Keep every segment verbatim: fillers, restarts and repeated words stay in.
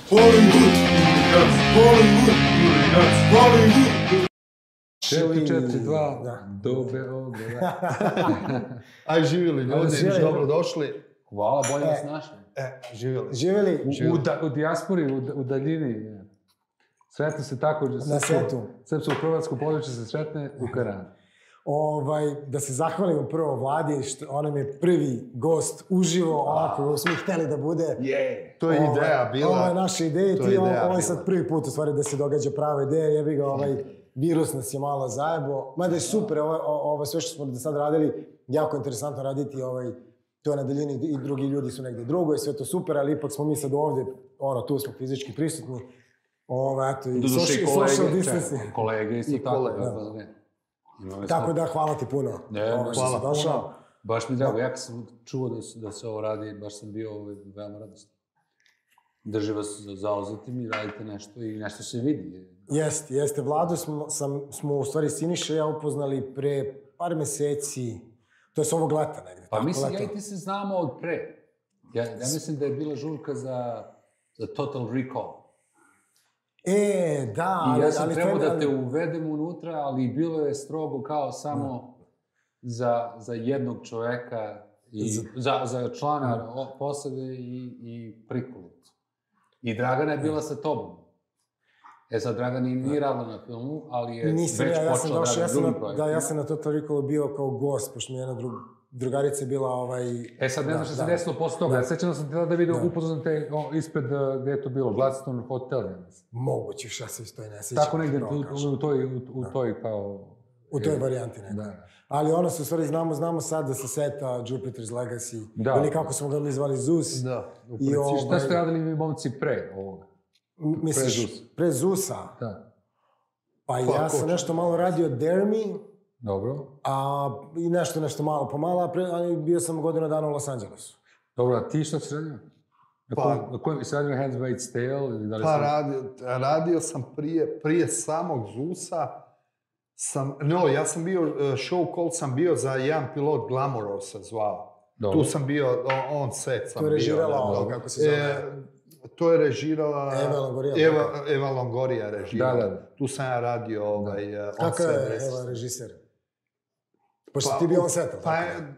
Hollywood, Hollywood, Hollywood. četiri četiri dva do Beograda. Aj, živjeli ljudi, dobro došli. Hvala, bolje nas našli. E, živjeli. Živjeli? U, u, da, u dijaspori, u, u daljini. Sretno se tako, na svetu. Srpsko-hrvatsko područje se sretne u Karanu. Ovaj, da se zahvalimo prvo Vladi, što on nam je prvi gost uživo, ovako smo htjeli da bude. Yeah. To je ovaj, ideja bila. Ovo je naša ideja i ti ovo je bila. sad prvi put u stvari da se događa prava ideja, jebi ga ovaj virus nas je malo zajebo. Mada je super, ovo, ovo sve što smo do sad radili, jako interesantno raditi ovaj, to je na daljini i drugi ljudi su negdje drugo i sve to super, ali ipak smo mi sad ovdje, ono, tu smo fizički prisutni. Ovo, eto, i social distancing. Kolege isto tako. Tako da, hvala ti puno. Ne, ovo što si došao. Baš mi drago, ja kad sam čuo da se, da se ovo radi, baš sam bio ovaj, veoma radostan. Drži vas zauzetim i radite nešto i nešto se vidi. Jeste, jeste. Vladu smo, sam, smo u stvari Siniša i ja upoznali pre par meseci, to je s ovog leta negdje. Pa mislim, ja i ti se znamo od pre. Ja, ja mislim da je bila žurka za, za Total Recall. E, da, I ja sam ali, trebao ali, da te uvedem unutra, ali bilo je strogo kao samo no. za, za jednog čoveka, i, za, za, za člana no. posade i, i prikolicu. I Dragana je bila sa tobom. E sad, Dragan nije radila na filmu, ali je Nisam, već ja, ja počela da radi drugim projektima. Da, ja sam na Total Recallu bio kao gost, pošto mi je jedna drug, drugarica je bila ovaj... E sad, ne znam što se desilo posle toga. Ja sećam da sam htjela da vidim, upoznam te o, ispred gde je to bilo, Gladstone Hotel. Moguće, šta se to i ne sećam. Tako negdje, u, u, toj, u, u toj kao... U toj varijanti nekako. Da. Ali ono se u stvari znamo, znamo sad da se seta Jupiter's Legacy, da. Ili kako smo ga mi zvali Zeus. Da. I ovaj... Šta ste radili mi momci pre ovoga? Misliš, pre, Zeus. pre Zeusa? Da. Pa, pa ja sam nešto malo radio Dare Me. Dobro. A, I nešto, nešto malo pomalo, a pre, ali bio sam godinu dana u Los Angelesu. Dobro, a ti što si radio? Na pa, kojem, na kojem si radio Handmaid's Tale? Ili da li pa sam... radio, radio sam prije, prije samog Zeusa. Sam, no, ja sam bio, show call sam bio za jedan pilot Glamourousa zvao. Dobro. Tu sam bio, on set sam bio. To je režirala ovo, kako se zove? E, to je režirala... Eva Longoria. Eva, Eva Longoria režirala. Da, da. Tu sam ja radio ovaj... Kako je Eva režiser? Pošto pa, ti bio on set, pa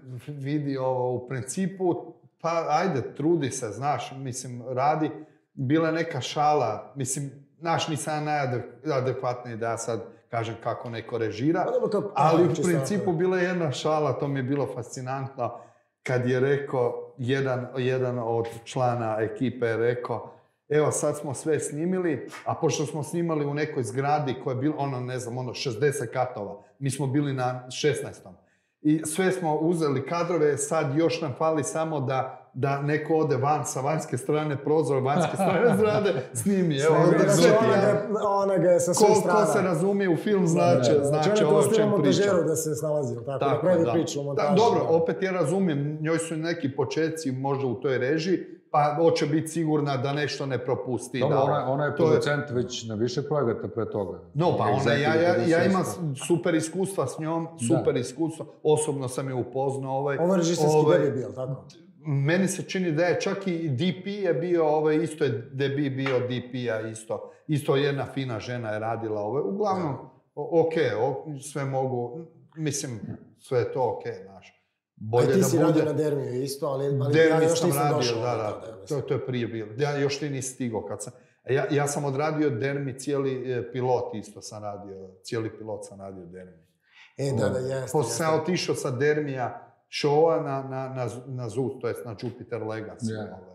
vidi ovo, u principu, pa ajde, trudi se, znaš, mislim, radi. Bila je neka šala, mislim, znaš, nisam najadekvatniji da ja sad kažem kako neko režira, ali u principu bila je jedna šala, to mi je bilo fascinantno, kad je rekao, jedan, jedan od člana ekipe je rekao, evo sad smo sve snimili, a pošto smo snimali u nekoj zgradi koja je bila, ono, ne znam, ono, šezdeset katova, mi smo bili na šesnaestom. I sve smo uzeli kadrove, sad još nam fali samo da da neko ode van sa vanjske strane prozora, vanjske strane zgrade, snimi. Evo, sve ona ga je sa sve strana. Ko se razumije u film, znači, znači ovo o čem pričam. Da se snalazi, tako, tako da pravi da. priču o montaži. Dobro, opet ja razumijem, njoj su neki početci možda u toj režiji, pa hoće biti sigurna da nešto ne propusti. Dobro, da, ona, ona je producent je... već na više projekata pre toga. No, pa ona, ja, ja, ja imam super iskustva s njom, super da. iskustva, osobno sam je upoznao. Ovaj, ovo je režiserski ovaj, debi bio, tako? Meni se čini da je čak i D P je bio, ovaj, isto je debi bio D P-a isto. Isto jedna fina žena je radila ove. Uglavnom, ok, sve mogu, mislim, sve je to ok, znaš. Bolje da bude... A ti si radio na Dermiju isto, ali, ali ja još nisam radio, došao. Da, da, to, to je prije bilo. Ja još ti nisi stigao kad sam... Ja, ja sam odradio Dermi, cijeli pilot isto sam radio, cijeli pilot sam radio Dermi. E, da, da, jeste. Poslije sam otišao sa Dermija showa na, na, na, na Zeus, to jest na Jupiter Legacy. Yeah. Ovaj.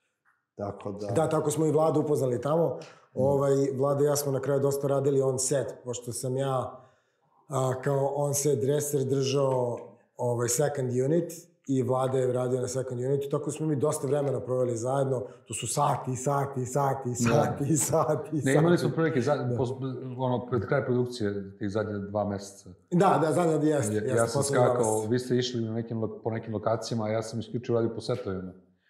Tako da... Da, tako smo i Vladu upoznali tamo. Ovaj, Vlada i ja smo na kraju dosta radili on set, pošto sam ja a, kao on set dresser držao ovaj, second unit i Vlada je radio na second unitu, tako smo mi dosta vremena proveli zajedno. To su sati, sati, sati, sati, ne. sati, ne, imali smo prilike, ono, pred kraj produkcije, tih zadnje dva mjeseca. Da, da, zadnje jeste. Ja, ja sam skakao, vi ste išli na nekim, po nekim lokacijama, a ja sam isključio radio po setovima.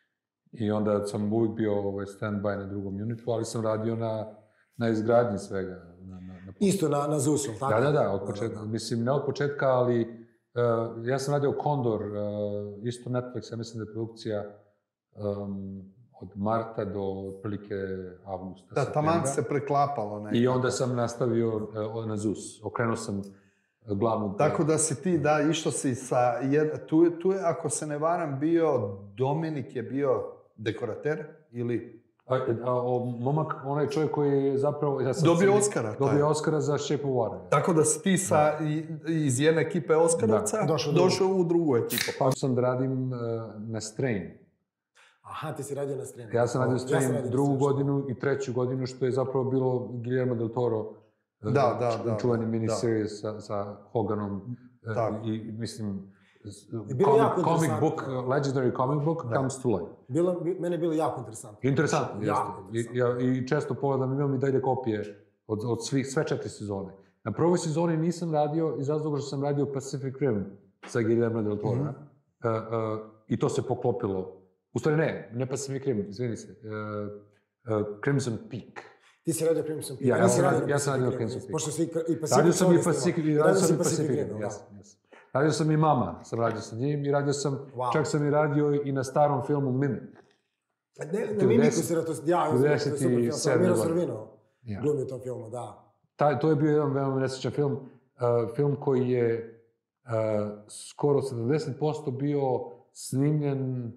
I onda sam uvijek bio ovaj, stand-by na drugom unitu, ali sam radio na, na izgradnji svega. Na, na, na... Isto na, na Zeusu, tako? Da, da, da, od početka, mislim, ne od početka, ali Uh, ja sam radio Condor, uh, isto Netflix, ja mislim da je produkcija, um, od marta do otprilike avgusta. Da, taman septembra. se preklapalo nekako. I onda sam nastavio uh, na Z U S. Okrenuo sam glavnu... Tako da si ti, da, išao si sa... Jed... Tu, je, tu je, ako se ne varam, bio Dominik je bio dekorater ili... A, a, o, momak, onaj čovjek koji je zapravo... Ja sam Dobio sam, Oscara. Dobio taj. Oscara za Shape of Water. Tako da si ti sa, i, iz jedne ekipe Oskarovca Da. Došao, došao u drugu ekipu. Pa sam da radim uh, na Strain. Aha, ti si radio na Strain. Ja sam radio Ja sam Strain radio na drugu Strain. godinu i treću godinu, što je zapravo bilo Guillermo del Toro. uh, Da, da, da, čuveni da. miniseries sa, sa Hoganom. uh, Tako. I, mislim, s- I bilo comic, jako comic interesantno. book, uh, legendary comic book comes to life. Bilo, bi- mene je bilo jako interesantno. Interesantno, jeste. Jako I, interesantno. ja, I često pogledam, imam i dalje kopije od, od svih, sve četiri sezone. Na prvoj sezoni nisam radio iz razloga što sam radio Pacific Rim sa Guillermo del Toro. Mhm. Uh, uh, I to se poklopilo. U stvari ne, ne Pacific Rim, izvini se. Uh, uh, Crimson Peak. Ti si radio Crimson Peak. Ja, ja sam radio- na ja sam radio Pacific Crimson Rim, Peak. Pošto si i Pacific Radio sam i Rim snimao. Pacific, Radio radio si sam i Pacific Pacific Rim, Rim, da. yes, yes. Radio sam i Mama, sam radio sa njim i radio sam, Wow. čak sam i radio i na starom filmu Mimic. Ne, na Mimiku si radio, ja, to je super film. Sa sedmi Miro godine. Sorvino Ja. glumi u tom filmu, da. Taj, to je bio jedan veoma nesrećan film, uh, film koji je uh, skoro sedamdeset posto bio snimljen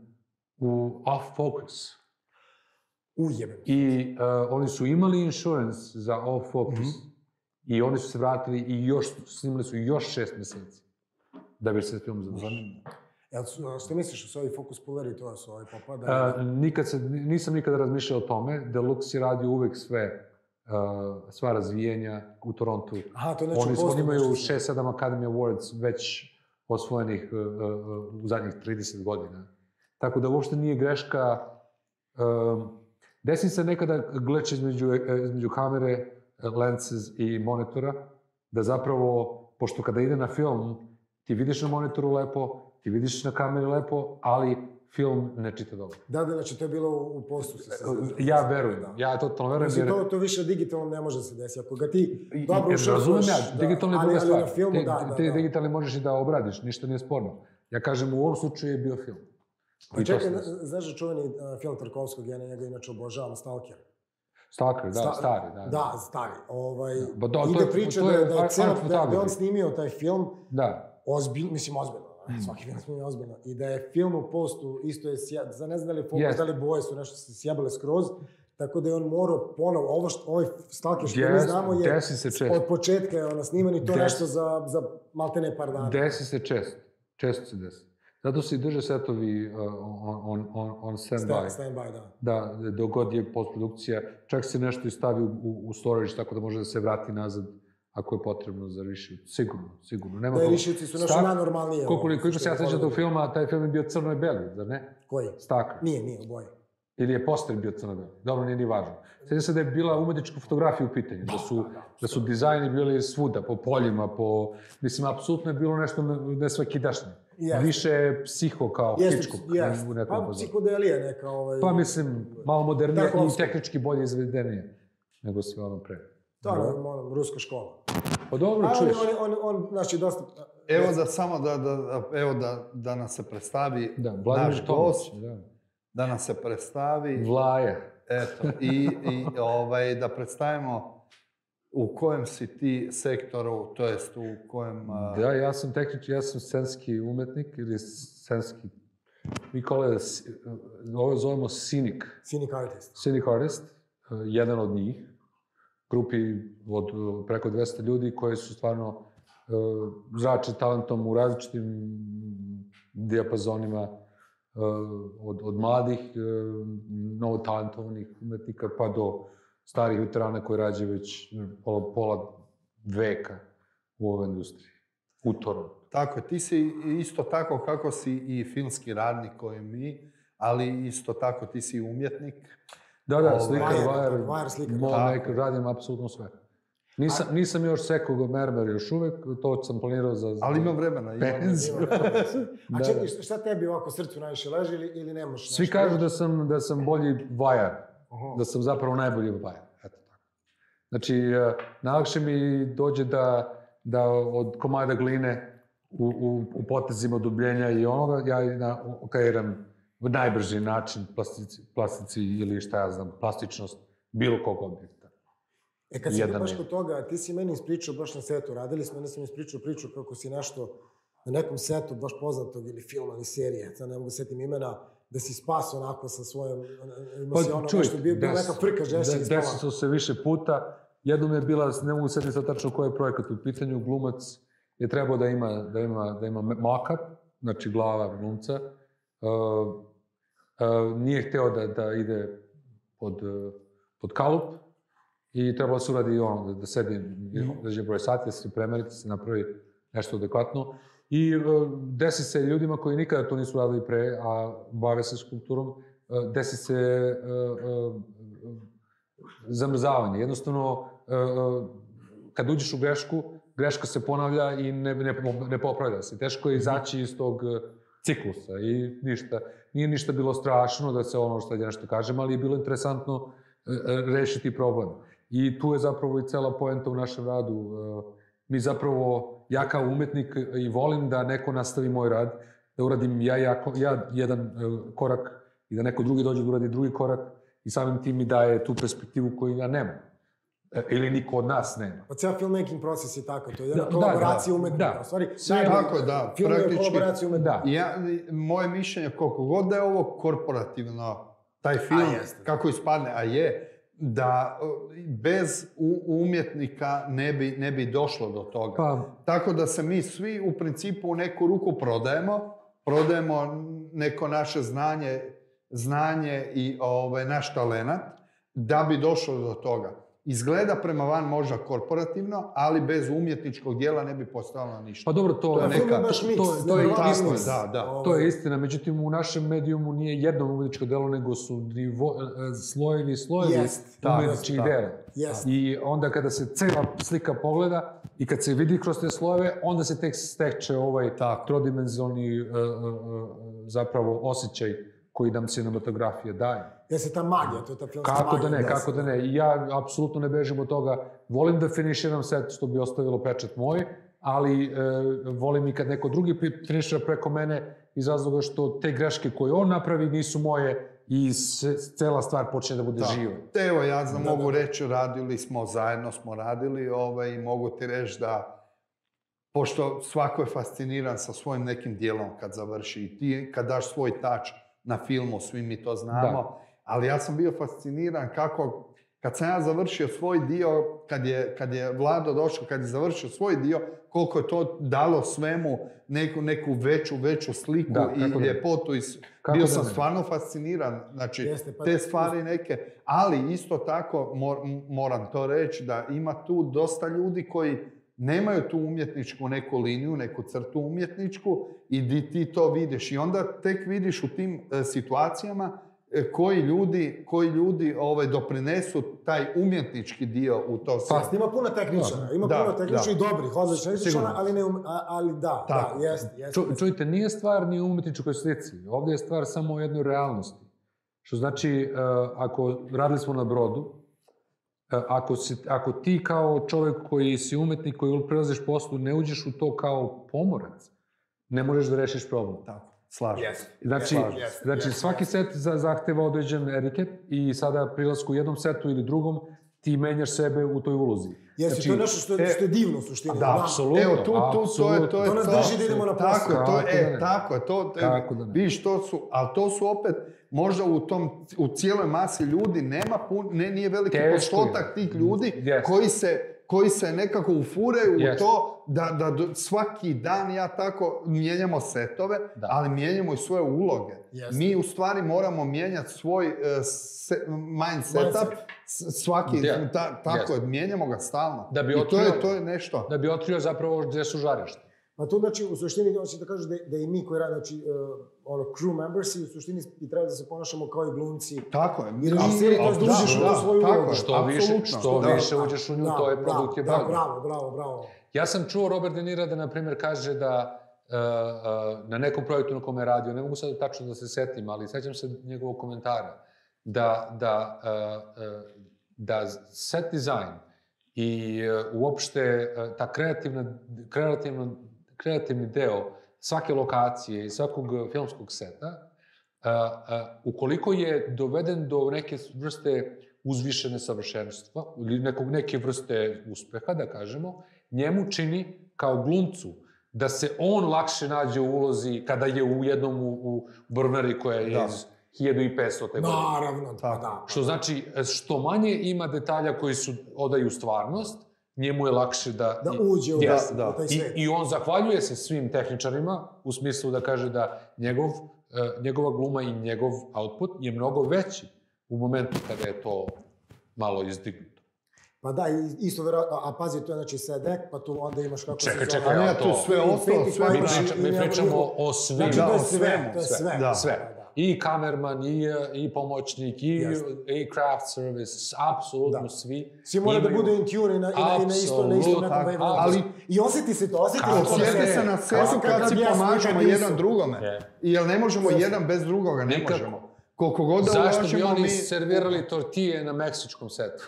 u off-focus. Ujebem. I uh, oni su imali insurance za off-focus Mhm. i oni su se vratili i još, snimili su još šest mjeseci da bi se film završio. Jel, su- što misliš, su ovi Focus Pulleri, to su ovi popada? Uh, nikad se, nisam nikada razmišljao o tome. Deluxe je radio uvek sve, uh, sva razvijenja u Torontu. Aha, to je znači Oni, u Bostonu oni imaju nešto. šest sedam Academy Awards već osvojenih uh, uh, u zadnjih trideset godina. Tako da uopšte nije greška. Um, desi se nekada glitch između, eh, između kamere, eh, lenses i monitora, da zapravo, pošto kada ide na film, ti vidiš na monitoru lepo, ti vidiš na kameri lepo, ali film ne čita dobro. Da, da, znači to je bilo u postu. Si se- Ja verujem, Da. ja totalno verujem. Mislim, Jer, to, to više digitalno ne može se desiti. Ako ga ti I- dobro jer razumem ušefuješ, ja, da, digitalno je ali- druga ali stvar. na filmu, Ti- da, da, ti da. digitalni možeš i da obradiš, ništa nije sporno. Ja kažem, u ovom slučaju je bio film. Pa I to čekaj, sam- zna- znaš da čuveni uh, film Tarkovskog, ja na njega inače obožavam, Stalker. Stalker, da, Sta- stari, da. Da, stari. Ovaj, Ba da, to ide je- priča to da, je da, je art celo, da, da je on photography. snimio taj film Da. ozbiljno, mislim ozbiljno, Mm. svaki film snimio ozbiljno. I da je film u postu isto je, sja, za ne znam da li fokus, Jest. da li boje su nešto se sjebale skroz, tako da je on morao ponovo, ovo što, ovaj Stalker što mi Jest, znamo je desi se često. od početka je ono sniman i to Des- nešto za, za maltene par dana. Desi se često, često se desi. Zato se i drže setovi uh, on, on, on, on stand-by. Stand, stand by, da. Da, dok god je postprodukcija, čak se nešto i stavi u, u storage, tako da može da se vrati nazad ako je potrebno za reshoot. Sigurno, sigurno. Nema Da, ko- rešioci su nešto Star- najnormalnije. Koliko, ono, koliko što se ja je sećam Hollywood. tog filma, taj film je bio crno i beli, zar ne? Koji? Stalker. Nije, nije, oboje. Ili je poster bio crno-beli. Dobro, nije ni važno. Sjećam se da je bila umetnička fotografija u pitanju, da su, da su dizajni bili svuda, po poljima, po... Mislim, apsolutno je bilo nešto ne, ne svakidašnje. Jeste. Više psiho kao Hitchcock Jest. u nekom Pa pozorju. psihodelija neka. Ovaj, Pa mislim, malo modernije i Tarkovski. tehnički bolje izvedenije nego sve ono pre. To je ono, ruska škola. Pa dobro, A on, čuješ. on, on, on, znači, dosta... Evo da samo da, da, da, evo da, da nas se predstavi Da, Vladimir naš Tomić. gost, Da. da nas se predstavi, Vlaja. eto, i, i ovaj, da predstavimo u kojem si ti sektoru, to jest u kojem... a, Da, ja sam tehnički, ja sam scenski umetnik ili scenski, mi kole, ovo zovemo cynic, Cynic artist. cynic artist, eh, jedan od njih, grupi od eh, preko dvesta ljudi koji su stvarno uh, zrače talentom u različitim dijapazonima, uh, od, od mladih, uh, novotalentovanih umetnika pa do starih veterana koji rađaju već mm, pola, pola veka u ovoj industriji, u Torontu. Tako je, ti si isto tako kako si i filmski radnik koji mi, ali isto tako ti si umjetnik. Da, da, Ovaj, slikar, Vajer, vajer, vajer, slikar, mol tako. maker, radim apsolutno sve. Nisam, nisam još sekao go mermer još uvek, to sam planirao za... za Ali imam vremena. Imam penziju. vremena. A Da, čekaj, da. šta- šta tebi ovako srcu najviše leži ili, ili nemaš Svi nešto? kažu da sam, da sam bolji vajar, Aha. da sam zapravo najbolji vajar. Eto tako. Znači, eh, najlakše mi dođe da, da od komada gline u, u, u potezima dubljenja i onoga, ja i na, okairam najbrži način plastici, plastici ili šta ja znam, plastičnost bilo kog objekta. E kad si Jedan baš je. kod toga, ti si meni ispričao baš na setu, radili smo, onda sam ispričao priču kako si nešto na nekom setu baš poznatog ili filma ili serije, sad ne mogu setim imena, da si spas onako sa svojom, ima si ono nešto, bio neka frka žešća iz Desilo su se više puta. Jednom je bila, ne mogu setiti sad tačno koji je projekat u pitanju, glumac je trebao da ima, da ima, da ima mock-up, znači glava glumca. Uh, uh, nije hteo da, da ide pod, uh, pod kalup i trebalo se uradi on, da, da sedi, da je broj sati, da se premeriti, se napravi nešto adekvatno. I uh, desi se ljudima koji nikada to nisu radili pre, a bave se skulpturom, uh, desi se uh, uh, zamrzavanje. Jednostavno, uh, kad uđeš u grešku, greška se ponavlja i ne, ne, ne popravlja se. Teško je izaći iz tog ciklusa i ništa. Nije ništa bilo strašno da se ono što ja nešto kažem, ali je bilo interesantno uh, rešiti problem. I tu je zapravo i cela poenta u našem radu. Uh, mi zapravo, ja kao umetnik i volim da neko nastavi moj rad, da uradim ja, ja, ja jedan uh, korak i da neko drugi dođe da uradi drugi korak i samim tim mi daje tu perspektivu koju ja nemam. E, ili niko od nas nema. Pa cijel filmmaking proces je tako, to je jedna Da, kolaboracija da, umetnika. da. U stvari, Sve tako je, da, film je praktički- kolaboracija umetnika. Da. Ja, moje mišljenje, koliko god da je ovo korporativno, taj film, jeste. kako ispadne, a je, da uh, bez u- umjetnika ne bi, ne bi došlo do toga. Pa, Tako da se mi svi u principu u neku ruku prodajemo, prodajemo neko naše znanje, znanje i ovaj, naš talenat, da bi došlo do toga. Izgleda prema van možda korporativno, ali bez umjetničkog dijela ne bi postojalo ništa. pa dobro, to, To je neka- film je baš to- miks, to, to je dobro, tako istina. je, da, da. To je istina, međutim u našem medijumu nije jedno umjetničko delo, nego su nivo, e, slojevi i slojevi Jest, tako, umjetničkih tako. dela. Jest. I onda kada se cela slika pogleda i kad se vidi kroz te slojeve, onda se tek steče ovaj Tako. trodimenzionalni uh, uh, zapravo osjećaj koji nam cinematografija daje. Jeste ta magija, to je ta filmska Kako da magija. ne, kako da ne. I ja apsolutno ne bežim od toga. Volim da finiširam set što bi ostavilo pečat moj, ali e, volim i kad neko drugi pi- finišira preko mene iz razloga što te greške koje on napravi nisu moje i s- cela stvar počne da bude Da. živa. Te evo, ja znam, Da, mogu da. reći, radili smo, zajedno smo radili ovaj, i mogu ti reći da, pošto svako je fasciniran sa svojim nekim dijelom kad završi i ti kad daš svoj touch na filmu, svi mi to znamo, Da. ali ja sam bio fasciniran kako, kad sam ja završio svoj dio, kad je, kad je Vlado došao, kad je završio svoj dio, koliko je to dalo svemu neku, neku veću, veću sliku Da, i kako da ne. ljepotu. I, s- Kako bio da sam ne. stvarno fasciniran, znači Jeste, pa- te stvari neke, ali isto tako mor, moram to reći da ima tu dosta ljudi koji nemaju tu umjetničku neku liniju, neku crtu umjetničku i di ti to vidiš. I onda tek vidiš u tim e, situacijama e, koji ljudi, koji ljudi ovaj, doprinesu taj umjetnički dio u to sve. Pa, ima puno tehničara, ima Da, puno tehničara da. i dobrih, odličnih tehničara, Sigurno. ali, ne, um- a- ali da, Tako. da, jeste, jeste. Ču, čujte, nije stvar ni u umjetničkoj slici. Ovdje je stvar samo u jednoj realnosti. Što znači, e, ako radili smo na brodu, e, ako, si, ako ti kao čovjek koji si umetnik, koji prelaziš poslu, ne uđeš u to kao pomorac, ne možeš da rešiš problem. Tako, slažem. Jeste. Znači, Jeste, jeste, znači jeste, svaki jeste. set za, zahteva određen etiket i sada prilasku u jednom setu ili drugom ti menjaš sebe u toj ulozi. Jeste, Znači, to je nešto što je, e, što je divno u suštini. da, Nama. apsolutno. Evo, tu, tu, to je, to je To nas drži da idemo na posao. Tako je, to je, Kako da e, ne. tako je, to, e, Kako da ne. vidiš, to su, ali to su opet, možda u tom, u cijeloj masi ljudi nema pun, ne, nije veliki Teško je. postotak tih ljudi Yes. koji se, koji se nekako ufuraju Yes. u to da, da do- svaki dan ja tako mijenjamo setove, Da. ali mijenjamo i svoje uloge. Jeste. Mi u stvari moramo mijenjati svoj uh, se, mind setup, Mindset. s- svaki, Da. ta, tako Yes. je, mijenjamo ga stalno. Da bi I to otkrio- je, to je nešto. Da bi otkrio zapravo gdje su žarišta. Pa tu, znači, u suštini, hoćeš da kažeš da, da i mi koji radi, znači, uh, ono, crew members, u suštini i treba da se ponašamo kao i glumci. Tako je. I režiseri, to jest da uđeš u tu svoju tako ulogu. je, Što više, apsolutno. što Da. više uđeš u nju, Da, to je da, produkt je da, bolji. bravo, bravo, bravo. Ja sam čuo Robert De Niro da, na primjer, kaže da uh, uh, na nekom projektu na kome je radio, ne mogu sad tačno da se setim, ali sećam se njegovog komentara, da, da, uh, uh, da set dizajn i uh, uopšte uh, ta kreativna, kreativna, kreativni deo svake lokacije i svakog filmskog seta ukoliko je doveden do neke vrste uzvišene savršenstva ili nekog, neke vrste uspeha, da kažemo, njemu čini kao glumcu da se on lakše nađe u ulozi kada je u jednom u, u Brvnari koja je da. iz hiljadu petsto. godine. Naravno, tako. Da. Što znači, što manje ima detalja koji su odaju stvarnost, njemu je lakše da... Da uđe u, yes, da, u taj svet. I, I on zahvaljuje se svim tehničarima, u smislu da kaže da njegov, uh, njegova gluma i njegov output je mnogo veći u momentu kada je to malo izdignuto. Pa da, isto vjerojatno, a pazi, to je znači sedek, pa tu onda imaš kako čekaj, se zove... Čekaj, čekaj, to sve ostalo, sve... Mi, priča, mi pričamo o svim. Znači, to je sve, to je sve. Da. Sve. I kamerman, i, i pomoćnik, i, i craft service, apsolutno da. svi. Svi moraju da budu in tune i na, i na, i na isto, na isto nekom wavelengthu. Ali i osjeti se to, osjeti se to. Sjede se na setu kad si pomažemo jedan drugome. Yeah. Jer ne možemo yes. jedan bez drugoga, ne Nikako. možemo. Koliko god da Zašto bi oni mi... servirali tortije na meksičkom setu?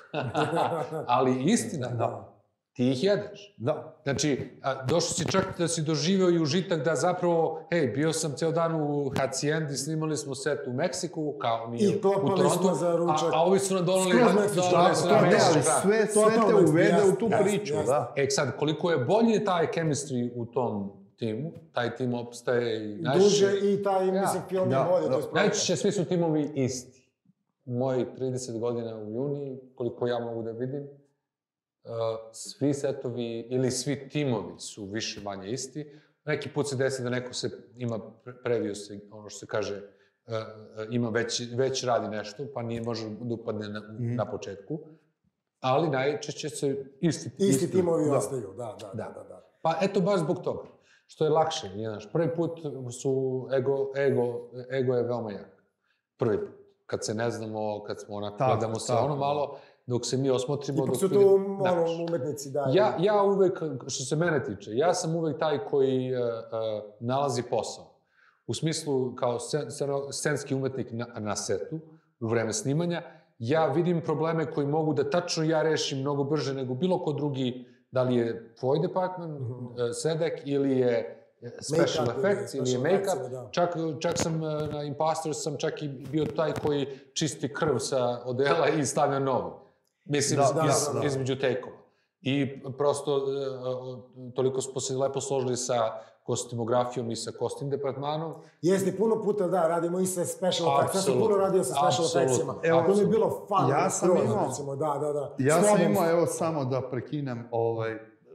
Ali istina, da. Ti ih jedeš. Da. Znači, došao si čak da si doživeo i užitak da zapravo, hej, bio sam ceo dan u Hacijendi, snimali smo set u Meksiku, kao nije u Torontu, smo za ručak. A, a ovi su nam donali na Meksičku. Sve, sve te uvede u tu priču, da. E sad, koliko je bolje taj chemistry u tom timu, taj tim opstaje i najčešće... Duže i taj, ja. mislim, film je ja, bolje. Da. Najčešće svi su timovi isti. Moji trideset godina u juni, koliko ja mogu da vidim, uh, svi setovi ili svi timovi su više manje isti. Neki put se desi da neko se ima previo se, ono što se kaže, uh, ima već, već radi nešto, pa nije može da upadne na, mm. na početku. Ali najčešće se isti, isti, isti timovi da. ostaju, da, da, da, da, da. Pa eto baš zbog toga. Što je lakše, znaš, prvi put su ego, ego, ego je veoma jak. Prvi put. Kad se ne znamo, kad smo onako, tako, gledamo se ono malo, dok se mi osmotrimo... Ipak su tu ono, umetnici, da. Ja, ja uvek, što se mene tiče, ja sam uvek taj koji uh, uh, nalazi posao. U smislu, kao scen, scenski umetnik na, na setu, u vreme snimanja, ja vidim probleme koji mogu da tačno ja rešim mnogo brže nego bilo ko drugi. Da li je tvoj department, mm-hmm. sedek, ili je special make effects, ili je make-up. Da. Čak, čak sam na Imposters sam čak i bio taj koji čisti krv sa odela i stavlja novi. Mislim, da, iz, da, da, da. između take-ova. I prosto, toliko smo se lepo složili sa kostimografijom i sa kostim departmanom. Jeste, puno puta da, radimo i sa special effects. Ja sam puno radio sa special effectsima. Evo, to mi je bilo fun. Ja sam imao, recimo, da, da, da. Ja sam imao, evo, samo da prekinem, ovaj,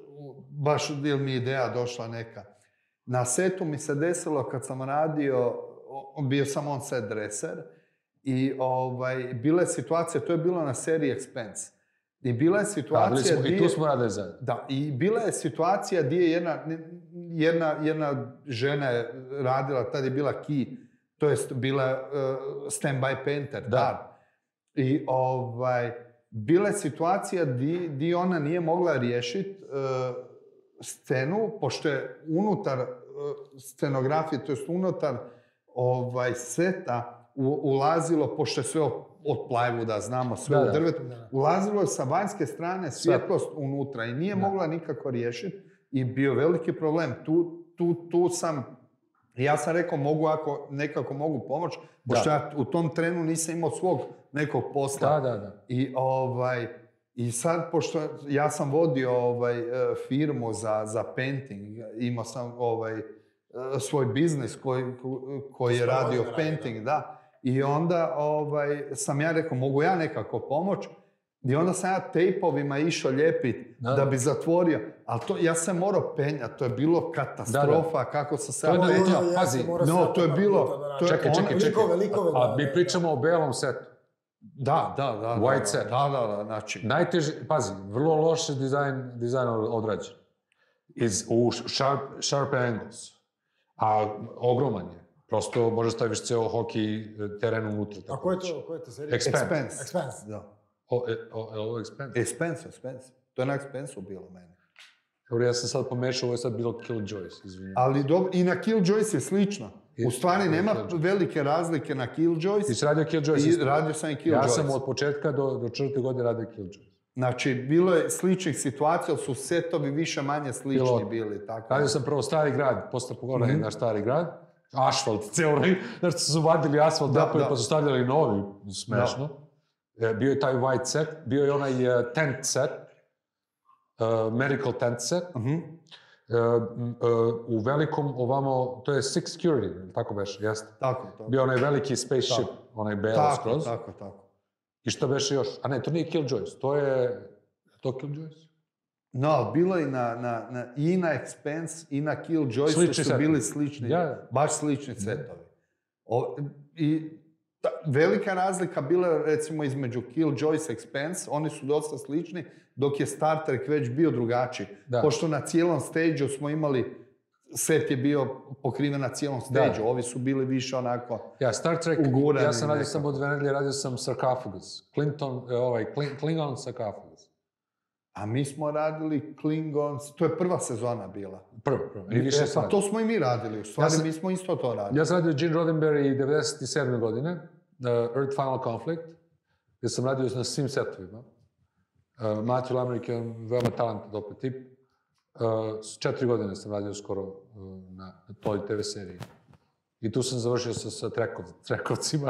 baš ili mi ideja došla neka. Na setu mi se desilo kad sam radio, bio sam on set dresser, i ovaj, bila je situacija, to je bilo na seriji Expense. I bila je situacija... Da, smo, I tu smo radili zajedno. Da, i bila je situacija gdje je jedna, jedna, jedna žena je radila, tad je bila key, to jest bila uh, stand-by painter, da. da. I ovaj, bila je situacija gdje ona nije mogla riješiti uh, scenu, pošto je unutar uh, scenografije, to jest unutar ovaj, seta, u, ulazilo, pošto je sve od plywooda, znamo, sve da, u drvetu, da. ulazilo je sa vanjske strane svjetlost sve. unutra i nije da. mogla nikako riješiti i bio veliki problem. Tu, tu, tu sam, ja sam rekao, mogu ako nekako mogu pomoći, pošto ja u tom trenu nisam imao svog nekog posla. Da, da, da. I, ovaj, i sad, pošto ja sam vodio ovaj, firmu za, za painting, imao sam ovaj, svoj biznis koji, koji je radio painting, da. I onda ovaj, sam ja rekao, mogu ja nekako pomoć? I onda sam ja tejpovima išao lijepiti da. da bi zatvorio. Ali to, ja sam morao penjati, to je bilo katastrofa, da, da. kako sam se penjao. Pazi, no, to je bilo... To je čekaj, čekaj, čekaj. Likove, likove, A mi pričamo o belom setu. Da, da, da. White da, set. Da, da, da, znači. Najteži, pazi, vrlo loše dizajn, dizajn odrađen. Iz, u sharp, sharp angles. A ogroman je. Prosto možda staviš ceo hokej teren unutra. A ko je to, ko je to serija? Expense. Expense. Expense. Da. O, e, o, je ovo Expense? Expense, Expense. To je na Expense-u bilo meni. Dobro, ja sam sad pomešao, ovo je sad bilo Killjoys, izvinjam. Ali dobro, i na Killjoys je slično. U stvari nema velike razlike na Killjoys. Ti si radio Killjoys? I radio sam i Killjoys. Ja sam od početka do, do četvrte godine radio Killjoys. Znači, bilo je sličnih situacija, ali su setovi više manje slični Pilot. bili. Tako. Radio sam prvo Stari grad, posle pogledaj mm-hmm. na Stari grad. Asfalt, cijelo, znači su vadili asfalt Da, napolje da. pa su stavljali novi, smešno. E, Bio je taj white set, bio je onaj uh, tent set, uh, medical tent set. Mhm. Uh, m, uh, u velikom ovamo, to je Six Security, tako beše, jeste? Tako, tako. Bio onaj veliki spaceship, onaj belo Tako, skroz. tako, tako. I što beše još? A ne, to nije Killjoys, to je... To Killjoys? No, bilo je na, na, na, i na Expense i na Killjoysu Slični su setovi. bili slični, Ja, ja. baš slični setovi. O, I ta, velika razlika bila je, recimo između Killjoys i Expense, oni su dosta slični, dok je Star Trek već bio drugačiji. Da. Pošto na cijelom stage-u smo imali, set je bio pokriven na cijelom stage-u, ovi su bili više onako... Ja, Star Trek, Ugurani ja sam radio nekako. samo dve nedelje, radio sam Sarcophagus. Clinton, e, ovaj, Klin- Klingon Sarcophagus. A mi smo radili Klingons, to je prva sezona bila. Prvo, prvo. I više E, sam pa to smo i mi radili, u stvari Ja sam- mi smo isto to radili. Ja sam radio Gene Roddenberry devedeset sedme godine, uh, Earth Final Conflict, gdje sam radio na svim setovima. Uh, Matthew Lamerick je veoma talentan opet tip. Uh, s četiri godine sam radio skoro uh, na, na toj te ve seriji. I tu sam završio sa, sa trekov, trekovcima.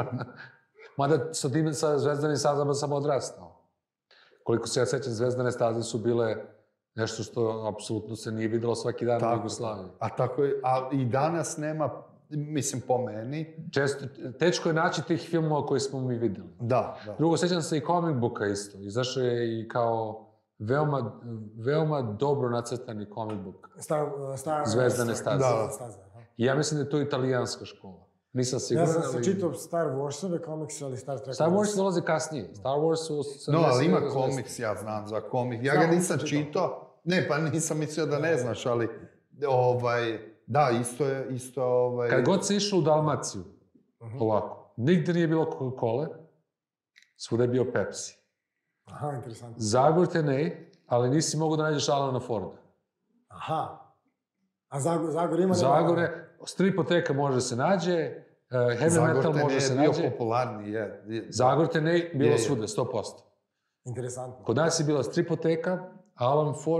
Mada sa tim sa Zvezdanim stazama sam odrastao. Koliko se ja sećam, Zvezdane staze su bile nešto što apsolutno se nije videlo svaki dan u Tako, Jugoslaviji. A tako je, a i danas nema, mislim po meni, Često, teško je naći tih filmova koje smo mi videli. da, da. Drugo, sećam se i comic booka isto. Izašao je i kao veoma, veoma dobro nacrtani comic book. Star, star, Zvezdane Star- staze. Da. staze, aha. I ja mislim da je to italijanska škola. Nisam siguran, Ja sam se ali... čitao Star Warsove komikse, ali Star Trek... Star Wars dolazi kasnije. Star Wars su... No, ali ima sedamdeset, komiks, ja znam za komik. Ja Znam, ga nisam nisam čitao. čitao. Ne, pa nisam mislio da ne znaš, ali ovaj, da, isto je, isto ovaj... Kad god se išlo u Dalmaciju, Mhm. ovako, nigde nije bilo Coca-Cola, svuda je bio Pepsi. Aha, interesantno. Zagor te ne, ali nisi mogao da nađeš Alana Forda. Aha. A Zagor, Zagor ima... Zagore, stripoteka može da se nađe, uh, heavy Zagor metal te može da se je bio nađe. popularniji, je. je. Zagor te ne, bilo Je, je. svuda, sto posto. Interesantno. Kod nas je bila stripoteka, Alan Ford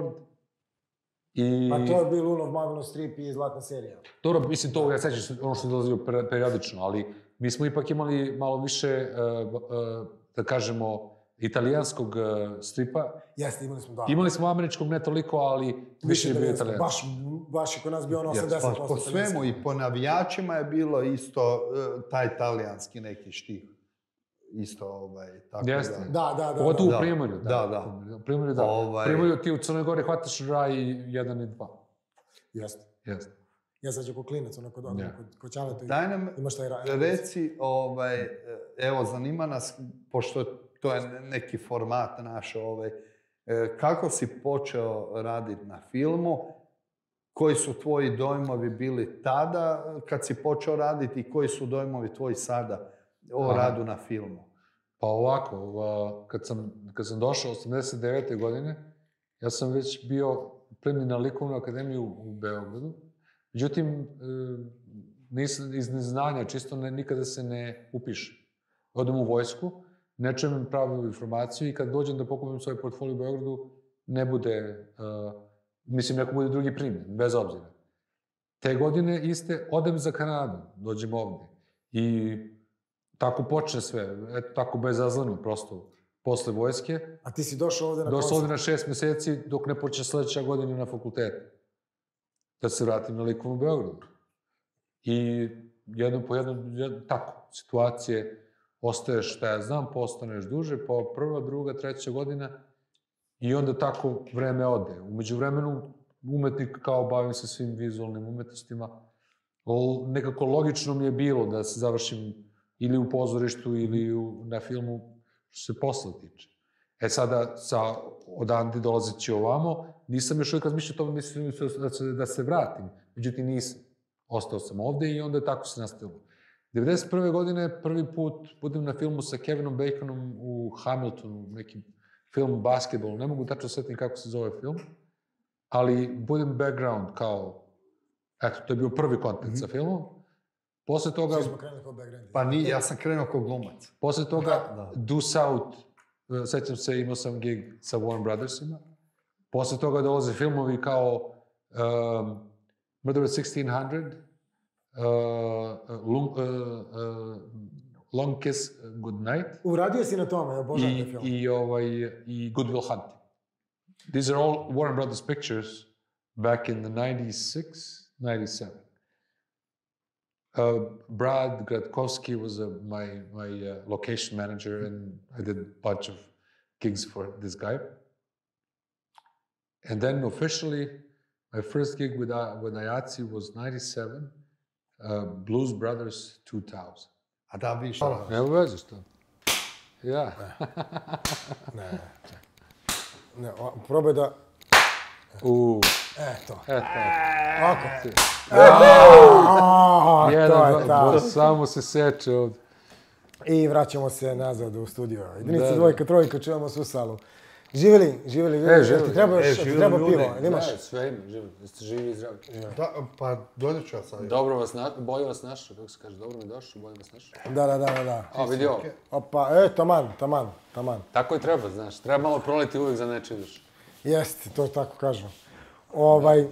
i... Pa to je bio Lunov Magnus strip i zlatna serija. Dobro, mislim, to ja sećam se ono što je dolazio per- periodično, ali mi smo ipak imali malo više, uh, uh, da kažemo, italijanskog uh, stripa. Jeste, imali smo da. Imali smo američkog ne toliko, ali više je bio italijansko. italijanski. Baš, baš je kod nas bio ono Jeste. osamdeset Pa posto po svemu i po navijačima je bilo isto uh, taj talijanski neki štih. Isto ovaj, tako Jeste. da. Da, da, da. Pogotovo da. u Primorju, da. Da, da. U Primorju, da. Ovaj- U Primorju ti u Crnoj Gori hvataš raj jedan i dva. Jeste. Jeste. Ja sad ću kod klinac, ono kod, ono, Ja. kod, kod Čaveta i Daj nam, imaš taj raj. reci, ovaj, evo, zanima nas, pošto to je neki format naš, ovaj, e, kako si počeo raditi na filmu, koji su tvoji dojmovi bili tada kad si počeo raditi i koji su dojmovi tvoji sada o Aha. radu na filmu? Pa ovako, ova, kad sam, kad sam došao osamdeset devete godine, ja sam već bio primljen na likovnu akademiju u Beogradu. Međutim, e, nisam iz neznanja, čisto ne, nikada se ne upišem. Odem u vojsku, ne čujem pravu informaciju i kad dođem da pokupim svoj portfolio u Beogradu, ne bude, e, mislim, neko bude drugi primljen, bez obzira. Te godine iste, odem za Kanadu, dođem ovde. I tako počne sve, eto tako bezazleno, prosto, posle vojske. A ti si došao ovde na Došao koncert? ovde na šest meseci dok ne počne sledeća godina na fakultetu. Da se vratim na likovnu u Beogradu. I jedno po jedno, jedno, tako, situacije, ostaješ, šta ja znam, postaneš duže, pa prva, druga, treća godina i onda tako vreme ode. Umeđu vremenu, umetnik kao bavim se svim vizualnim umetnostima. L- nekako logično mi je bilo da se završim ili u pozorištu ili u, na filmu, što se posla tiče. E sada, sa odande dolazeći ovamo, nisam još uvijek razmišljao o tome, mislim da se, da se vratim. Međutim, nisam. Ostao sam ovde i onda je tako se nastavilo. devedeset prve godine prvi put budem na filmu sa Kevinom Baconom u Hamiltonu, neki film basketbol, ne mogu tačno setim kako se zove film, ali budem background kao, eto, to je bio prvi kontakt mm-hmm. sa filmom. Posle toga, Svi smo krenuli kao background. Pa ni, ja sam krenuo kao glumac. posle toga Da, da. Do South, e, sećam se, imao sam gig sa Warner Brothersima. Posle toga dolaze filmovi kao um, Murder at sixteen hundred, long, uh, uh, Long Kiss Goodnight. Uradio si na tome, ja obožavam I, taj film. i, ovaj, i Good Will Hunting. These are all Warner Brothers pictures back in the ninety-six, ninety-seven. Uh, Brad Gradkowski was uh, my, my uh, location manager, and I did a bunch of gigs for this guy. And then officially, my first gig with, uh, with Ayazi was ninety-seven, uh, Blues Brothers two thousand. A da više. Nema veze što. Ja. Ne, čekaj. Ne, o, probaj da... U, E, to. eto. Ovako. A, to jedan, je ta. dva, samo se seče ovde. I vraćamo se nazad u studio. Jedinica, Da, da. dvojka, trojka, čujemo svu salu. Živjeli, živjeli, E, živjeli. ti treba, E, još, ti živjeli treba ljudi. pivo, ili imaš? Ne, sve ima, živi. Jeste živi i zdravi. Da, pa dođe ću ja sad. Dobro vas na, bolje vas našao, kako se kaže, dobro mi došao, bolje vas našao. Da, da, da, da, da. A, vidi ovo. Opa, e, taman, taman, taman. Tako i treba, znaš, treba malo proliti uvek za nečiji duš. Jeste, to tako kažu. Ovaj,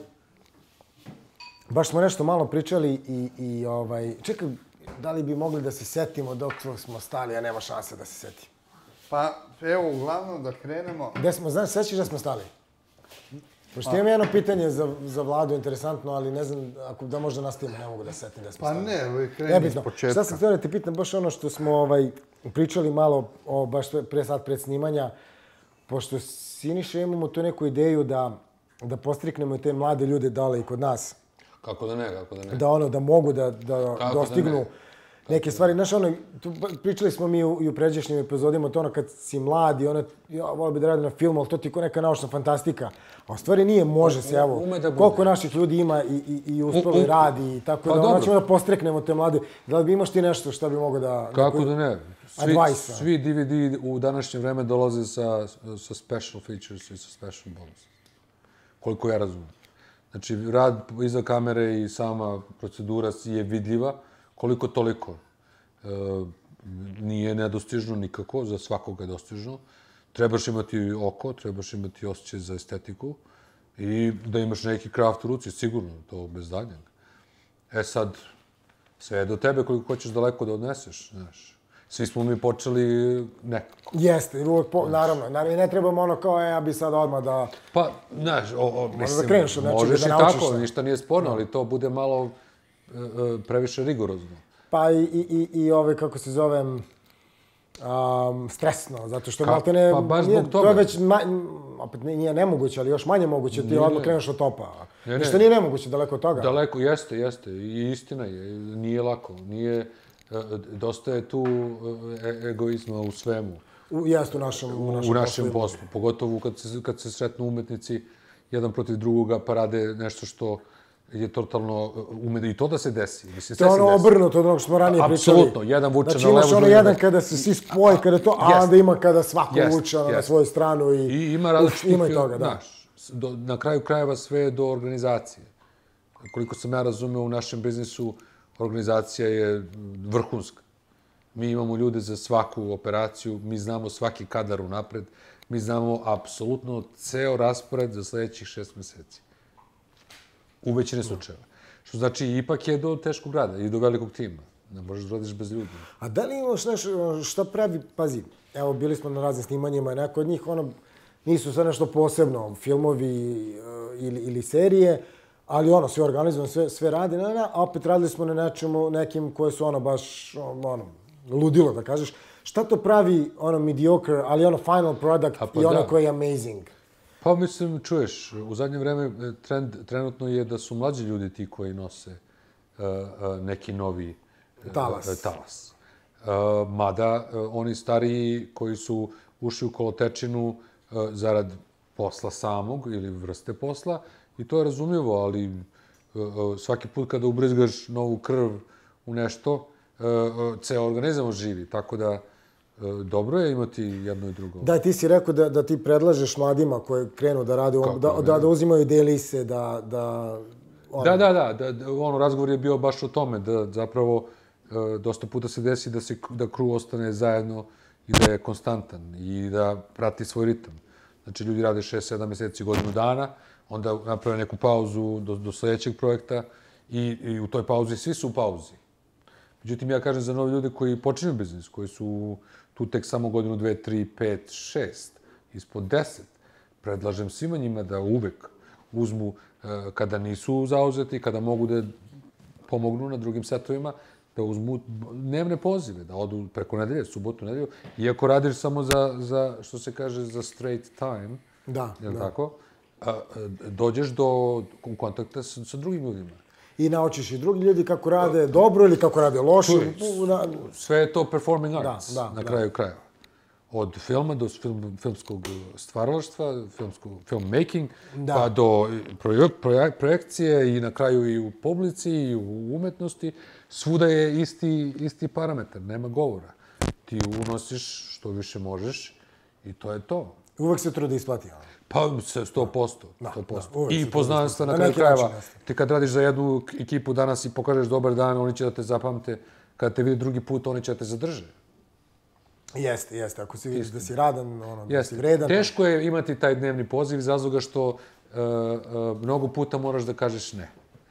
baš smo nešto malo pričali i, i ovaj, čekaj, da li bi mogli da se setimo dok smo stali, a nema šanse da se setim. Pa, evo, uglavnom da krenemo. Gde smo, znaš, sećaš da smo stali? Pošto imam jedno pitanje za, za Vladu, interesantno, ali ne znam, ako da možda nastavimo, ne mogu da se setim da smo Pa stali. ne, uvijek kreni iz Nebitno. početka. Šta sam htio da te pitam, baš ono što smo ovaj, pričali malo, o, baš pre sad pred snimanja, pošto Siniša imamo tu neku ideju da, da postriknemo te mlade ljude dole i kod nas, Kako da ne, kako da ne. da ono, da mogu da, da Kako dostignu da ne? neke stvari. Znaš, ono, tu pričali smo mi u, i u pređašnjim epizodima, to ono kad si mlad i ono, ja volio bi da radim na filmu, ali to ti je ko neka naučna fantastika. A u stvari nije, može se, evo, Ume da bude. koliko naših ljudi ima i, i, i uspelo U- u- i radi i tako Pa da, ono, dobro. ćemo da postreknemo te mlade. Da li bi imaš ti nešto što bi mogo da... Kako neku- da ne? Svi, advice, a? svi D V D u današnje vreme dolaze sa, sa special features i sa special bonus. Koliko ja razumem. Znači, rad iza kamere i sama procedura je vidljiva, koliko toliko. E, nije nedostižno nikako, za svakoga je dostižno. Trebaš imati oko, trebaš imati osjećaj za estetiku i da imaš neki kraft u ruci, sigurno, to bez daljnjeg. E sad, sve je do tebe koliko hoćeš daleko da odneseš, znaš. Svi smo mi počeli nekako. Jeste, uvijek, po, naravno, naravno, i ne trebamo ono kao, e, ja bi sad odmah da... Pa, znaš, o, o, mislim, kreneš od nečega, možeš da i naučiš tako, se. ništa nije sporno, ali to bude malo e, e, previše rigorozno. Pa i, i, i, i ove, kako se zove, um, stresno, zato što Ka- malte ne... pa baš nije- zbog To je toga. već, ma, opet nije nije nemoguće, ali još manje moguće, ti Nije, odmah ne. kreneš od topa. Ne, ne. Ništa nije nemoguće, daleko od toga. Daleko, jeste, jeste, i istina je, nije lako, nije, e, dosta je tu e, egoizma u svemu. U, jest u našem, u u našem, našem poslu. poslu, pogotovo kad se, kad se sretnu umetnici jedan protiv drugoga pa rade nešto što je totalno umetno. I to da se desi. Mislim, To je sve se ono desi. obrnuto od onog što smo ranije pričali. Apsolutno, jedan vuče znači, na levo, imaš ono drugi jedan na- kada se svi spoje, kada to, a Jest. onda ima kada svako Jest, vuče ono na jest. svoju stranu i... I ima Uf, različitih, ima i toga, da. znaš, do, na kraju krajeva sve je do organizacije. Koliko sam ja razumeo u našem biznisu, organizacija je vrhunska. Mi imamo ljude za svaku operaciju, mi znamo svaki kadar unapred, mi znamo apsolutno ceo raspored za sledećih šest meseci. U većini slučajeva. Što znači, ipak je do teškog rada i do velikog tima. Ne možeš da radiš bez ljudi. A da li imaš nešto, šta pravi, pazi, evo, bili smo na raznim snimanjima i neko od njih, ono, nisu sve nešto posebno, filmovi e, ili, ili serije, ali ono, sve organizovano, sve, sve radi, ne, ne, a opet radili smo na nečemu, nekim koje su ono baš, ono, ludilo, da kažeš. Šta to pravi, ono, mediocre, ali ono, final product A pa i ono da. koji je amazing? Pa mislim, čuješ, u zadnje vreme e, trend trenutno je da su mlađi ljudi ti koji nose uh, uh, neki novi uh, Talas. uh, talas. Uh, mada uh, oni stariji koji su ušli u kolotečinu uh, zarad posla samog ili vrste posla, i to je razumljivo, ali uh, uh, svaki put kada ubrizgaš novu krv u nešto, uh, uh, ceo organizam živi, tako da uh, dobro je imati jedno i drugo. Da, ti si rekao da, da ti predlažeš mladima koji krenu da rade, u ovom- Kako da, ne? da, da uzimaju delise, da, da, ono, Da, da, da, da, da, ono, razgovor je bio baš o tome, da zapravo e, dosta puta se desi da, se, da crew ostane zajedno i da je konstantan i da prati svoj ritam. Znači, ljudi rade šest sedam meseci, godinu dana, onda naprave neku pauzu do, do sledećeg projekta I, I u toj pauzi, svi su u pauzi. Međutim, ja kažem za nove ljude koji počinju biznis, koji su tu tek samo godinu, dve, tri, pet, šest, ispod deset, predlažem svima njima da uvek uzmu, kada nisu zauzeti, kada mogu da pomognu na drugim setovima, da uzmu dnevne pozive, da odu preko nedelje, subotu, nedelju, iako radiš samo za, za što se kaže, za straight time, Da, je li da. tako, a, dođeš do kontakta sa, sa drugim ljudima. I naučiš i drugi ljudi kako rade dobro ili kako rade loše. U- na- Sve je to performing arts, da, na da. kraju krajeva. Od filma do film, filmskog stvaralaštva, filmskog filmmaking, Da. pa do proje, proje, projekcije i na kraju i u publici i u umetnosti. Svuda je isti, isti parametar, nema govora. Ti unosiš što više možeš i to je to. Uvek se trudi isplati. ono. Pa, se sto posto. sto posto. da, uvek se I to poznanstva isplati. na Na kraju neki način krajeva. jeste. Ti kad radiš za jednu ekipu danas i pokažeš dobar dan, oni će da te zapamte. Kad te vidi drugi put, oni će da te zadrže. Jeste, jeste. Ako si vidiš da si radan, ono, da si Jeste. vredan. Teško je imati taj dnevni poziv iz razloga što uh, uh, mnogo puta moraš da kažeš ne.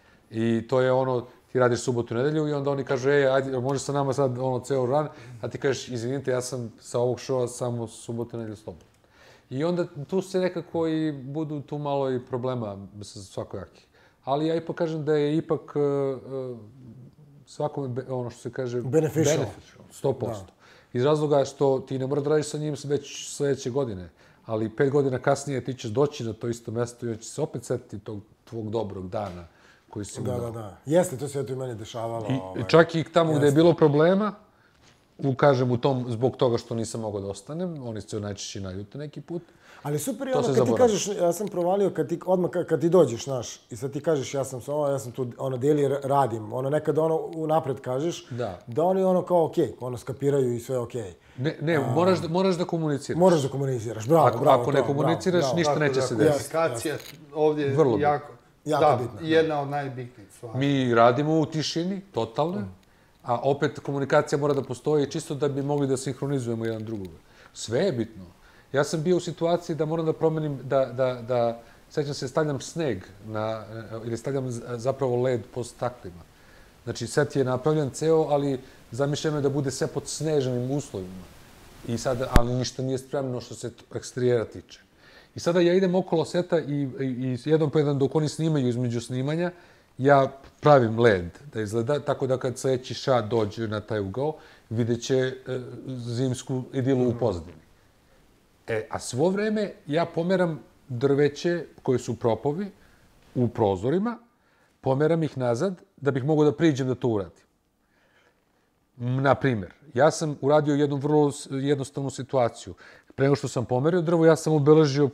I to je ono, ti radiš subotu i nedelju i onda oni kažu, ej, ajde, možeš sa nama sad ono ceo ran, a ti kažeš, izvinite, ja sam sa ovog šova samo subotu i nedelju slobodno. I onda tu se nekako i budu tu malo i problema sa svakojakih. Ali ja ipak kažem da je ipak uh, uh, svakome, be, ono što se kaže... Beneficial. Beneficial, sto posto. Iz razloga što ti ne mora da radiš sa njim već sledeće godine, ali pet godina kasnije ti ćeš doći na to isto mesto i on će se opet setiti tog tvog dobrog dana koji si mu Da, dao. da, da. Jeste, to se to i meni dešavalo. I ovaj. čak i tamo gde je bilo problema, u, kažem, u tom, zbog toga što nisam mogao da ostanem, oni se najčešće naljute neki put. Ali super je To ono se kad ti zaboravi. kažeš, ja sam provalio, kad ti, odmah kad, kad ti dođeš, znaš, i sad ti kažeš ja sam sa ovo, ja sam tu, ono, deli radim, ono, nekad ono unapred kažeš, Da. da oni ono kao okej, ono, skapiraju i sve okej. Ne, ne, moraš, da, moraš da komuniciraš. Moraš da komuniciraš, bravo, Ako, bravo. ako to, ne komuniciraš, bravo, ništa Tako neće da, se desiti. komunikacija ovdje je Vrlo bitno. jako, Jako da, bitno. jedna od najbitnijih stvari. Mi radimo u tišini, totalno, a opet komunikacija mora da postoji čisto da bi mogli da sinhronizujemo jedan drugog. Sve je bitno. Ja sam bio u situaciji da moram da promenim, da, da, da sećam se, stavljam sneg na, ili stavljam zapravo led po staklima. Znači, set je napravljen ceo, ali zamišljeno je da bude sve pod sneženim uslovima. I sad, ali ništa nije spremno što se eksterijera tiče. I sada ja idem okolo seta i, i, i jednom po jedan dok oni snimaju između snimanja, ja pravim led da izgleda, tako da kad sledeći šat dođe na taj ugao, vidjet će e, zimsku idilu u pozadini. E, a svo vreme ja pomeram drveće koje su propovi u prozorima, pomeram ih nazad da bih mogao da priđem da to uradim. Na primjer, ja sam uradio jednu vrlo jednostavnu situaciju. Pre nego što sam pomerio drvo, ja sam obeležio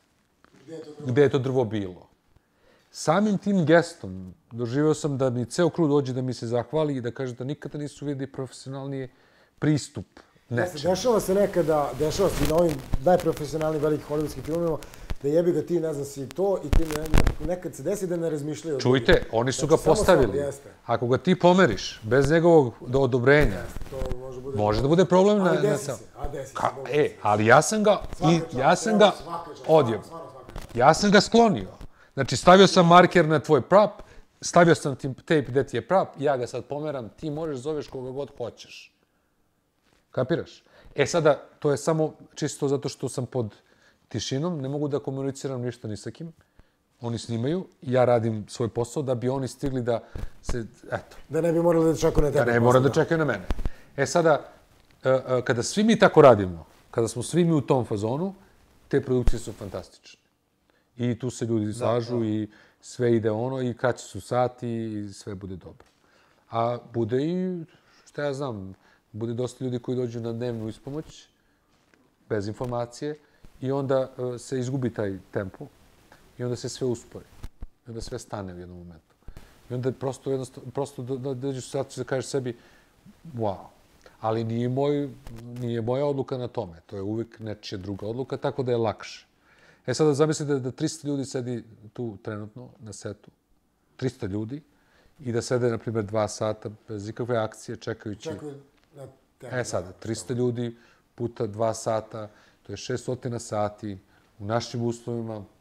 gde je to drvo bilo. Samim tim gestom doživio sam da mi ceo krug dođe da mi se zahvali i da kaže da nikada nisu videli profesionalniji pristup Jeste, nečemu. dešava se nekada, dešava se i na ovim najprofesionalnim velikim hollywoodskim filmima, da jebi ga ti, ne znam, si to i ti ne, nekad se desi da ne razmišljaju. o Čujte, drugim. oni su Znači, ga samo postavili. samo, jeste. Ako ga ti pomeriš bez njegovog odobrenja, To može bude... može da bude problem na... Ali na desi sam- se, a desi Ka, se. Bogu e, ali ja sam ga, i, ja sam ga odjeb. Ja sam ga sklonio. Znači, stavio sam marker na tvoj prop, stavio sam ti tape gde ti je prop, ja ga sad pomeram, ti možeš zoveš koga god hoćeš. Kapiraš? E sada, to je samo čisto zato što sam pod tišinom, ne mogu da komuniciram ništa ni sa kim. Oni snimaju, ja radim svoj posao da bi oni stigli da se, eto, Da ne bi morali da čekaju na tebe. da ne mora da čekaju na mene. E sada, e, e, kada svi mi tako radimo, kada smo svi mi u tom fazonu, te produkcije su fantastične. I tu se ljudi slažu i sve ide ono i kraći su sati i sve bude dobro. A bude i, šta ja znam, bude dosta ljudi koji dođu na dnevnu ispomoć, bez informacije, i onda e, se izgubi taj tempo i onda se sve uspori. I onda sve stane u jednom momentu. I onda prosto, jednostavno, prosto do- do- dođeš u situaciju da kažeš sebi, wow. Ali nije, moj, nije moja odluka na tome. To je uvijek nečija druga odluka, tako da je lakše. E sada zamislite da trista ljudi sedi tu trenutno na setu, trista ljudi, i da sede, na primjer, dva sata bez ikakve akcije, čekajući. Čekaju na tebe. E sada, trista ljudi puta dva sata, to je šest stotina sati u našim uslovima,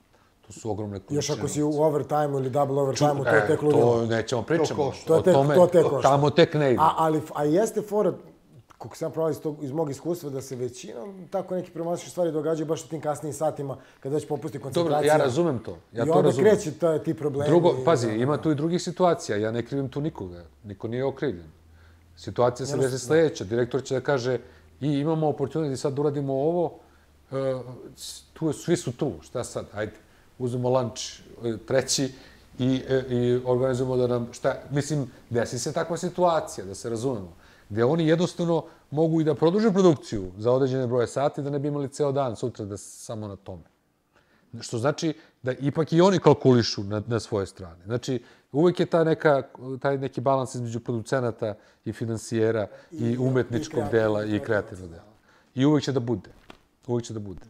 To su ogromne količine. Još ako si u overtime ili double overtime, to je tek E, ludilo. to nećemo pričamo. To je tek, O tome, to tek košta. tamo tek ne ide. A, ali, a jeste fora, kako sam pravila iz, tog, iz mog iskustva, da se većinom tako neki promasične stvari događaju baš u tim kasnijim satima, kada već popusti koncentracija. Dobro, ja razumem to. Ja I to onda razumem. kreće ta, ti problemi. Drugo, i- pazi, ima tu i drugih situacija. Ja ne krivim tu nikoga. Niko nije okrivljen. Situacija se desi sledeća. Direktor će da kaže i imamo opportunity sad da uradimo ovo, e, tu, svi su tu, šta sad, ajde, uzmemo lunch e, treći i, e, i organizujemo da nam, šta, mislim, desi se takva situacija, da se razumemo, gde oni jednostavno mogu i da produže produkciju za određene broje sati, da ne bi imali ceo dan sutra da samo na tome. Što znači da ipak i oni kalkulišu na, na svoje strane. Znači, uvek je ta neka, taj neki balans između producenata i finansijera i, i umetničkog i dela i kreativnog dela. I uvek će da bude. Uvek će da bude.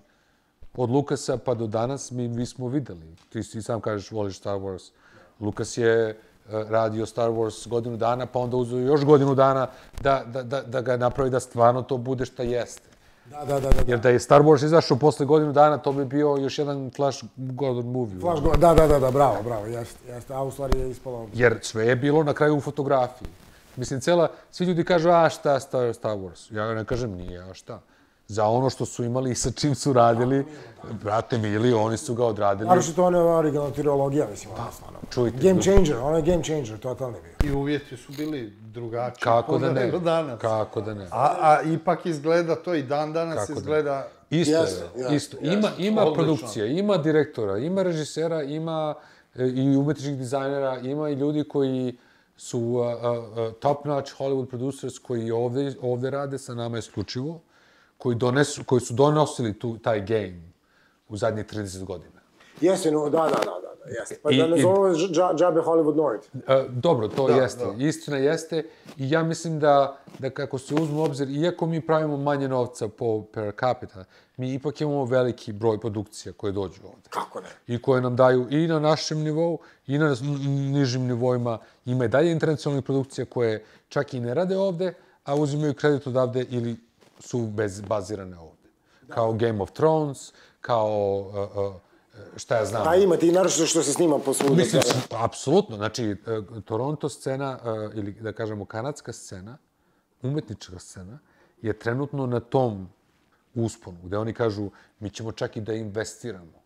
Od Lukasa pa do danas mi, mi smo videli. Ti, ti sam kažeš voliš Star Wars. Lukas je uh, radio Star Wars godinu dana, pa onda uzeo još godinu dana da, da, da, da ga napravi da stvarno to bude šta jeste. Da, da, da, da. Jer da je Star Wars izašao posle godinu dana, to bi bio još jedan Flash Gordon movie. Flash Gordon, da, da, da, da, bravo, bravo, jeste, jeste. A u stvari je ispalo... Jer sve je bilo na kraju u fotografiji. Mislim, cela, svi ljudi kažu, a šta Star, Star Wars? Ja ne kažem nije, a šta? Za ono što su imali i sa čim su radili, brate mili, oni su ga odradili. Naravno što ono je originalna trilogija, mislim, ono stvarno. Čujte. Game changer, ono je game changer, totalni bio. I uvjeti su bili drugačiji. Kako da ne? nego danas. Kako da ne? A, a ipak izgleda to i dan danas Kako da? izgleda... Isto je, Jasno, jasno, isto. Ima, ima Odlično. produkcija, ima direktora, ima režisera, ima e, i umetničkih dizajnera, ima i ljudi koji su uh, uh, top-notch Hollywood producers koji ovde, ovde rade sa nama isključivo, koji, donesu, koji su donosili tu, taj game u zadnjih trideset godina. Jeste, no, da, da, da, da, da, jeste. Pa I- da ne i- zovemo dža- džabe Hollywood North. E, dobro, to Da, jeste. da. Istina jeste. I ja mislim da, da kako se uzme u obzir, iako mi pravimo manje novca po per capita, mi ipak imamo veliki broj produkcija koje dođu ovde. Kako ne? I koje nam daju i na našem nivou, i na n- nižim nivoima. Ima i dalje internacionalnih produkcija koje čak i ne rade ovde, a uzimaju kredit odavde ili su bez, bazirane ovde. Kao Game of Thrones, kao uh, uh, šta ja znam. A ima ti naravno što se snima po svuda. Mislim, da, da. apsolutno. Znači, e, Toronto scena, e, ili da kažemo kanadska scena, umetnička scena, je trenutno na tom usponu, gde oni kažu, mi ćemo čak i da investiramo.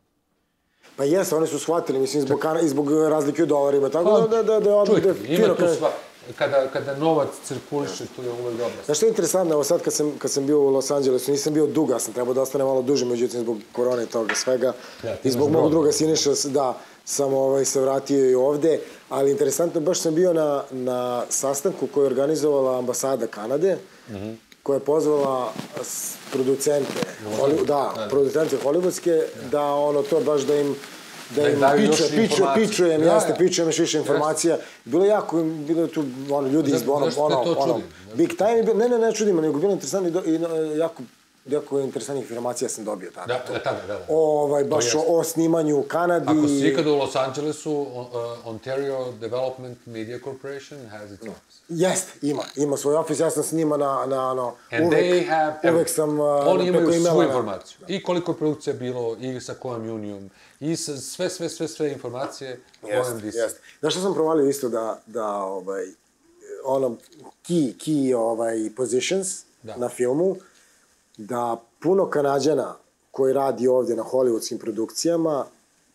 Pa jeste, oni su shvatili, mislim, zbog, kana, i zbog razlike u dolarima, tako Pa, da, da, da, da, Čujte, da, ima fino tu kaže- sva, kada, kada novac cirkuliše, tu je uvek dobro. Znaš što je interesantno, evo sad kad sam, kad sam bio u Los Angelesu, nisam bio dugo, ja sam trebao da ostane malo duže, međutim zbog korone i toga svega. Ja, ti I zbog imaš mog brod. druga Siniša, da, sam ovaj, se vratio i ovde, ali interesantno, baš sam bio na, na sastanku koji je organizovala ambasada Kanade, Mhm. koja je pozvala s- producente, Hollywood, da, producente hollywoodske, da ono to baš da im da Da im im daju još piče, piče, informacije. pičujem, Da, jeste, ja. pičujem još više informacija. Bilo je jako, bilo je tu ono, ljudi iz Zašto- ono, zašto ono, te to ono, čudi? big time, je bilo- ne, ne, ne čudi me, nego bilo interesantno i, do, i no, jako, jako interesantnih informacija sam dobio tada. Da, da, da, da. da. Ovaj, baš To o, jeste. o snimanju u Kanadi. Ako si ikada u Los Angelesu, uh, Ontario Development Media Corporation has its office. Jeste, ima, ima svoj ofis, ja sam s njima na, na ono, And uvek, they have uvek sam uh, Oni imaju preko svu imela- informaciju. I koliko je produkcija bilo, i sa kojom unijom, i sa, sve, sve, sve, sve informacije o Jeste, M D C. jeste. Znaš što sam provalio isto da, da ovaj, ono, key, key ovaj, positions Da. na filmu, da puno Kanađana koji radi ovdje na hollywoodskim produkcijama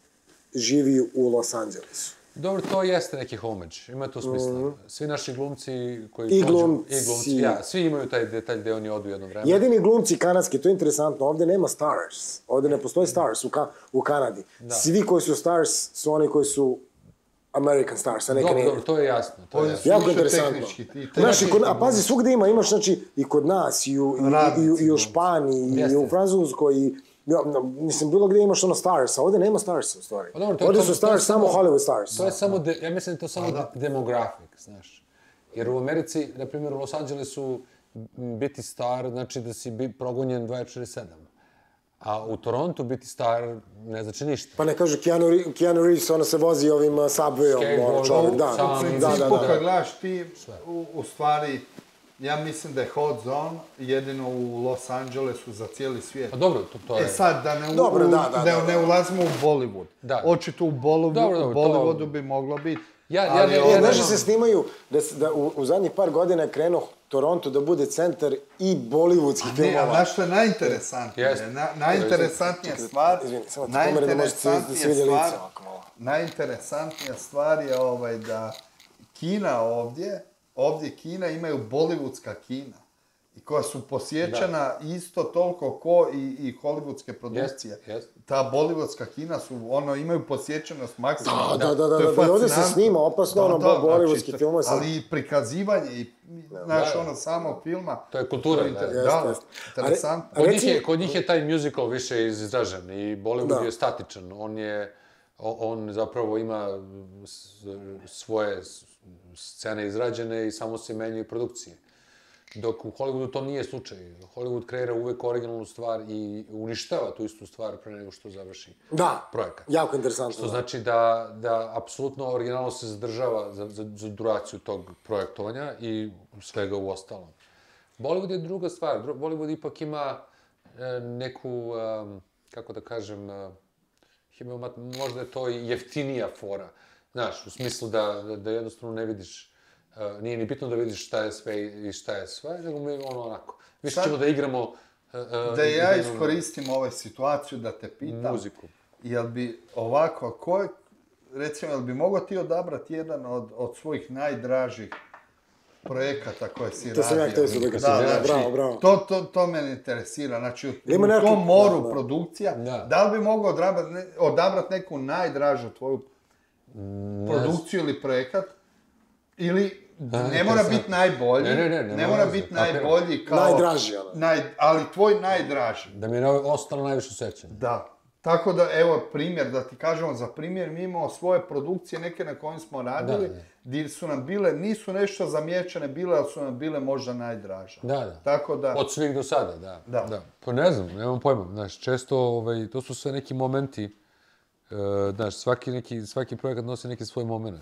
živi u Los Angelesu. Dobro, to jeste neki homage, ima to smisla. Svi naši glumci koji I pođu- glumci. I glumci, ja, svi imaju taj detalj gde oni odu jedno vreme. Jedini glumci kanadski, to je interesantno, ovdje nema stars. Ovdje ne postoji stars u, ka, u Kanadi. Svi koji su stars su oni koji su American stars, a ne Dobro, Canadian. dobro, to je jasno. To je Ovdje jasno. su Jako više interesantno. tehnički. ti Znaš, i tehnički- kod, a pazi, svugde ima, imaš, znači, i kod nas, i u, i, i, Radnici, i u no. Španiji, i Jeste. u Francuskoj, i, ja, no, mislim, bilo gde imaš ono stars, a ovdje nema stars, u stvari. Pa dobro, to je- Ovdje to- su to je stars samo samo- Hollywood stars. To je samo, de, ja mislim da je to samo de- demografik, znaš. Jer u Americi, na primjer, u Los Angelesu m, biti star znači da si bi progonjen dvadeset četiri sedam. A u Torontu biti star ne znači ništa. Pa ne kažu Keanu, Re- Keanu Reeves, ono se vozi ovim uh, Subwayom, ono Skateboardom, čovjek, da, sam- da, U da, principu, da. kad gledaš ti, u, u stvari, Ja mislim da je Hot Zone jedino u Los Angelesu za cijeli svijet. Pa dobro, to, to je... E sad, da ne, u, Dobro, da, da, da, da, da. ne ulazimo u Bollywood. Da. Očito u Bollywood, Dobro, dobro, to- Bollywoodu bi moglo biti. Ja- ja ali ne- ovo- ja E, ne- znaš da se snimaju, da, se- da u, u zadnjih par godina je krenuo Toronto da bude centar i bollywoodskih Ne, a filmova. znaš što je najinteresantnije? Jeste. Na, najinteresantnija stvar, Izvini, samo ti pomenem da možete se da se najinteresantnija vidi stvar, lice ovako malo. najinteresantnija stvar je ovaj da Kina ovdje, ovdje Kina imaju bollywoodska kina. I koja su posjećena isto toliko ko i, i hollywoodske produkcije. Jest, jest. Ta bollywoodska kina su, ono, imaju posjećenost maksimalno. Da, da, da, To je da, da, i ovdje se fascinantno. snima opasno, ono, bollywoodski to- filmovi se- Ali i prikazivanje, i, znaš, da. ono, samog filma. To je kultura, to je da. inter- Jeste, Da, jeste. interesantno. A Kod, reci- njih je, kod njih je taj musical više izražen i Bollywood Da. je statičan. On je, o- on zapravo ima s- svoje s- scene izrađene i samo se menjaju produkcije. Dok u Hollywoodu to nije slučaj. Hollywood kreira uvek originalnu stvar i uništava tu istu stvar pre nego što završi Da, projekat. jako interesantno. Što znači da, da apsolutno originalno se zadržava za, za, za duraciju tog projektovanja i svega u ostalom. Bollywood je druga stvar. Dru- Bollywood ipak ima e, neku, em, kako da kažem, e, ima- možda je to i jeftinija fora. Znaš, u smislu da, da, da jednostavno ne vidiš, e, nije ni bitno da vidiš šta je sve i šta je sve, nego mi ono onako. Više Sad- ćemo da igramo e, e, Da ja jednu iskoristim ovu situaciju da te pitam. muziku. Jel bi ovako, ko je, recimo, jel bi mogao ti odabrati jedan od, od svojih najdražih projekata koje si To sam ja radio? htio sad da ga Da, kažem, znači, bravo, bravo. To, to, to mene interesira. Znači, u, Ima u neki- tom moru da, da. produkcija, Da. da li bi mogao odabrati, ne, odabrati neku najdražu tvoju produkciju ili projekat? Ili Da, ne mora interesantno. biti najbolji, Ne, ne, ne, nema ne mora veze, biti kapiram. najbolji kao... Najdraži, ono. Naj, ali tvoj najdraži. Da mi je ostalo najviše sećanje. Da. Tako da, evo, primjer, da ti kažemo za primjer, mi imamo svoje produkcije, neke na kojim smo radili, Da, da. gdje su nam bile, nisu nešto zamiječene bile, ali su nam bile možda najdraže. Da, da. Tako da, Od svih do sada, da. Da. Pa ne znam, nemam pojma. Znaš, često, ovaj, to su sve neki momenti, e, znaš, svaki, neki, svaki projekat nosi neki svoj moment.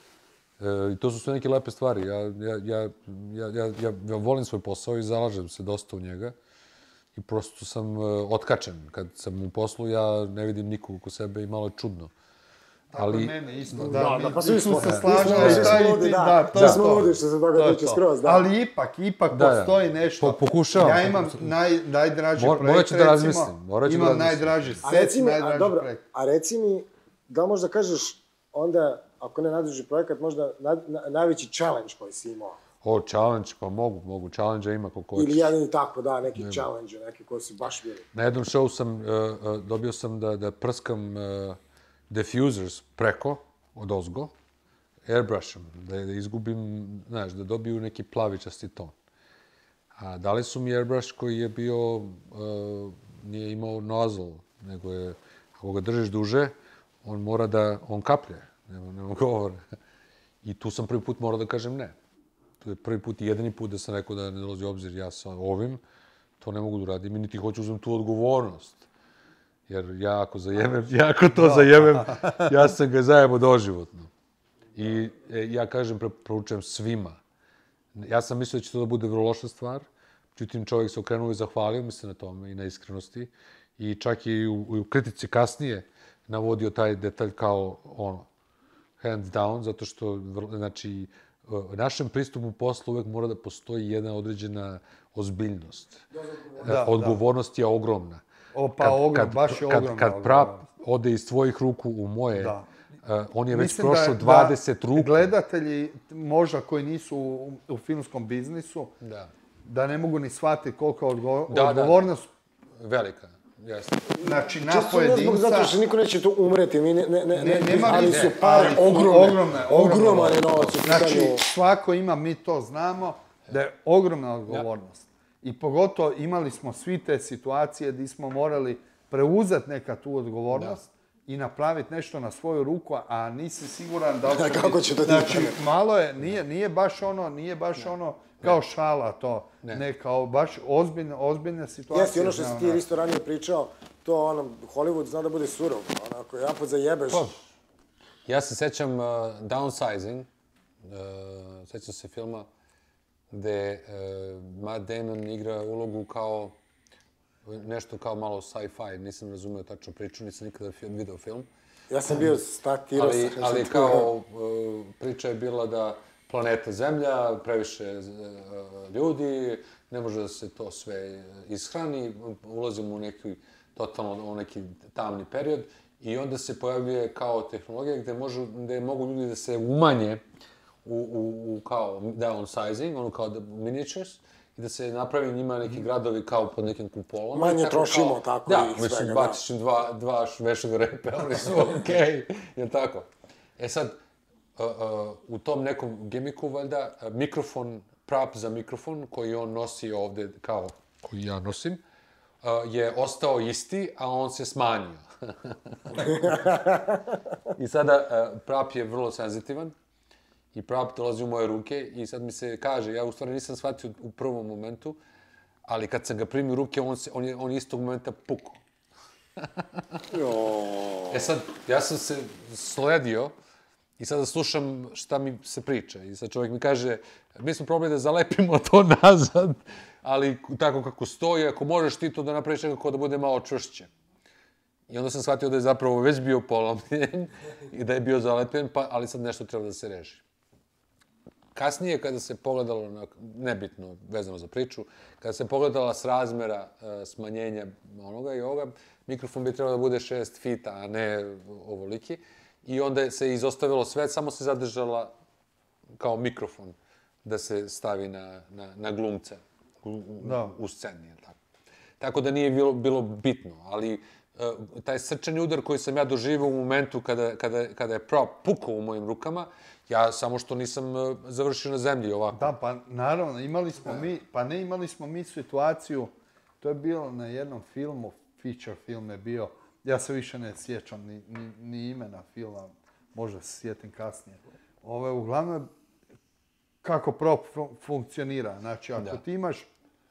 E, I to su sve neke lepe stvari. Ja, ja, ja, ja, ja, ja, ja volim svoj posao i zalažem se dosta u njega. I prosto sam e, otkačen. Kad sam u poslu, ja ne vidim nikog oko sebe i malo je čudno. ali Ali, meni isto, da, Da, mi, da, pa mi svi tu smo- se da. slažemo, Svi smo- i svi taj smo i ludi, ti, da. da, to Svi je smo to. ludi što se toga To je tiče to. skroz, da. Ali ipak, ipak Da, da. postoji nešto. Po- pokušavam. Ja imam naj, najdraži Mor- projekt, morat ću da recimo, razmislim, morat ću da imam razmislim. najdraži A set, reci mi, a, najdraži dobro, projekt. a reci mi, da li možda kažeš onda, ako ne najdraži projekat, možda na, na, najveći challenge koji si imao? o, challenge, pa mogu, mogu. Challenge ima koliko hoćeš. Ili jedan ili tako, da, neki challenge, neki koji si baš bili. Na jednom show sam, uh, uh, dobio sam da, da prskam uh, diffusers preko, od ozgo, airbrushom, da, da izgubim, znaš, da dobiju neki plavičasti ton. A dali su mi airbrush koji je bio, uh, nije imao nozzle, nego je, ako ga držiš duže, on mora da, on kaplje, nema, nema govora. I tu sam prvi put morao da kažem ne. To je prvi put i jedini put da sam rekao da ne dolazi u obzir ja sa ovim, to ne mogu da uradim i niti hoću uzem tu odgovornost. Jer ja ako zajebem, ja ako to zajebem, ja sam ga zajebo doživotno. I e, ja kažem, preporučujem svima. Ja sam mislio da će to da bude vrlo loša stvar, međutim čovjek se okrenuo i zahvalio mi se na tome i na iskrenosti. I čak i u, u kritici kasnije navodio taj detalj kao ono, hands down, zato što, vrlo- znači, u našem pristupu poslu uvek mora da postoji jedna određena ozbiljnost. Da, da. Odgovornost je ogromna. O, pa ogrom, baš je kad, ogromna Kad prap odgovornost. ode iz tvojih ruku u moje, Da. uh, on je već Mislim prošao da- dvadeset da ruku. Gledatelji, možda koji nisu u, u filmskom biznisu, Da. da ne mogu ni shvatiti koliko je odgo- Da, da. odgovornost, Velika, jeste. znači, na Čisto ne zbog pojedinca. zato što niko neće tu umreti, mi ne, ne, ne, Ne, nema ali veze, su pare ali su ogromne, ogromne, ogromne. ogroman je novac u Znači, pitanju. svako ima, mi to znamo, da je ogromna odgovornost. I pogotovo imali smo svi te situacije gdje smo morali preuzeti neka tu odgovornost i napraviti nešto na svoju ruku, a nisi siguran da li će Kako biti- će to ti Znači, ispane. malo je, nije, nije baš ono, nije baš ono kao šala to, Ne. ne, kao baš ozbiljne, ozbiljne situacije. Jeste, ono što si znamo, ti da. isto ranije pričao, to ono, Hollywood zna da bude surov, onako, ja pod zajebeš. Pa, ja se sećam uh, Downsizing, uh, sećam se filma, gde uh, Matt Damon igra ulogu kao nešto kao malo sci-fi, nisam razumeo tačno priču, nisam nikada film, video film. Ja sam bio statirao ali, ali kao uh, priča je bila da planeta Zemlja, previše uh, ljudi, ne može da se to sve ishrani, ulazimo u neki totalno u neki tamni period i onda se pojavljuje kao tehnologija gde, možu, gde mogu ljudi da se umanje u, u, u kao downsizing, ono kao miniatures, i da se napravi njima neki gradovi kao pod nekim kupolom. Manje tako trošimo, kao, tako da, i svega, mislim, da. baciš im dva, dva vešega repe, oni su okej, okay, jel tako? E sad, uh, uh, u tom nekom gimiku, valjda, uh, mikrofon, prop za mikrofon koji on nosi ovde, kao koji ja nosim, uh, je ostao isti, a on se smanjio. I sada, uh, prop je vrlo senzitivan, i prop dolazi u moje ruke i sad mi se kaže, ja u stvari nisam shvatio u prvom momentu, ali kad sam ga primio u ruke, on, se, on, je, on je istog momenta pukao. E sad, ja sam se sledio i sada slušam šta mi se priča. I sad čovjek mi kaže, mi smo probali da zalepimo to nazad, ali tako kako stoji, ako možeš ti to da napraviš nekako da bude malo čvršće. I onda sam shvatio da je zapravo već bio polomljen i da je bio zalepljen, pa, ali sad nešto treba da se reši. Kasnije, kada se pogledalo, na, nebitno, vezano za priču, kada se pogledala s razmera e, smanjenja onoga i ovoga, mikrofon bi trebalo da bude šest fita, a ne ovoliki. I onda se izostavilo sve, samo se zadržala kao mikrofon da se stavi na, na, na glumce u, u, Da. u sceni. Tako. tako da nije bilo, bilo bitno, ali e, taj srčani udar koji sam ja doživio u momentu kada, kada, kada je prop pukao u mojim rukama, ja samo što nisam uh, završio na zemlji ovako. Da, pa naravno, imali smo mi, pa ne imali smo mi situaciju, to je bilo na jednom filmu, feature film je bio, ja se više ne sjećam ni, ni, ni imena filma, možda se sjetim kasnije. Ove, uglavnom, kako prop fun- funkcionira, znači ako Da. ti imaš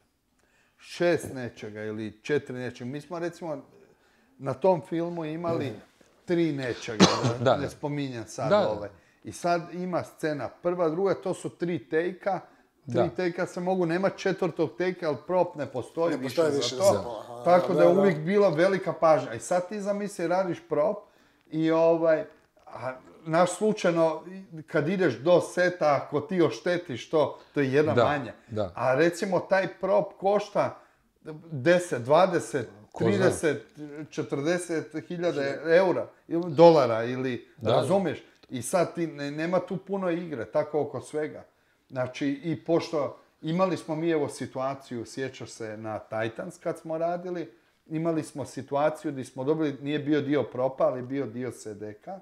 šest nečega ili četiri nečega, mi smo recimo na tom filmu imali tri nečega, da, Da, ne da. spominjem sad Da, da. ove. I sad ima scena prva, druga, to su tri tejka. Tri Da. tejka se mogu, nema četvrtog tejka, ali prop ne postoji Ne više postoji za više to. za to, aha, Tako da, da, je da. uvijek bila velika pažnja. I sad ti zamisli, radiš prop i ovaj, a, naš slučajno, kad ideš do seta, ako ti oštetiš to, to je jedna Da, manje. da. A recimo taj prop košta deset, dvadeset, Ko zna. trideset, četrdeset hiljada eura, ili dolara, ili, Da. razumiješ? I sad ti, ne, nema tu puno igre, tako oko svega. Znači, i pošto imali smo mi evo situaciju, sjećaš se na Titans kad smo radili, imali smo situaciju gdje smo dobili, nije bio dio propa, ali bio dio sedeka.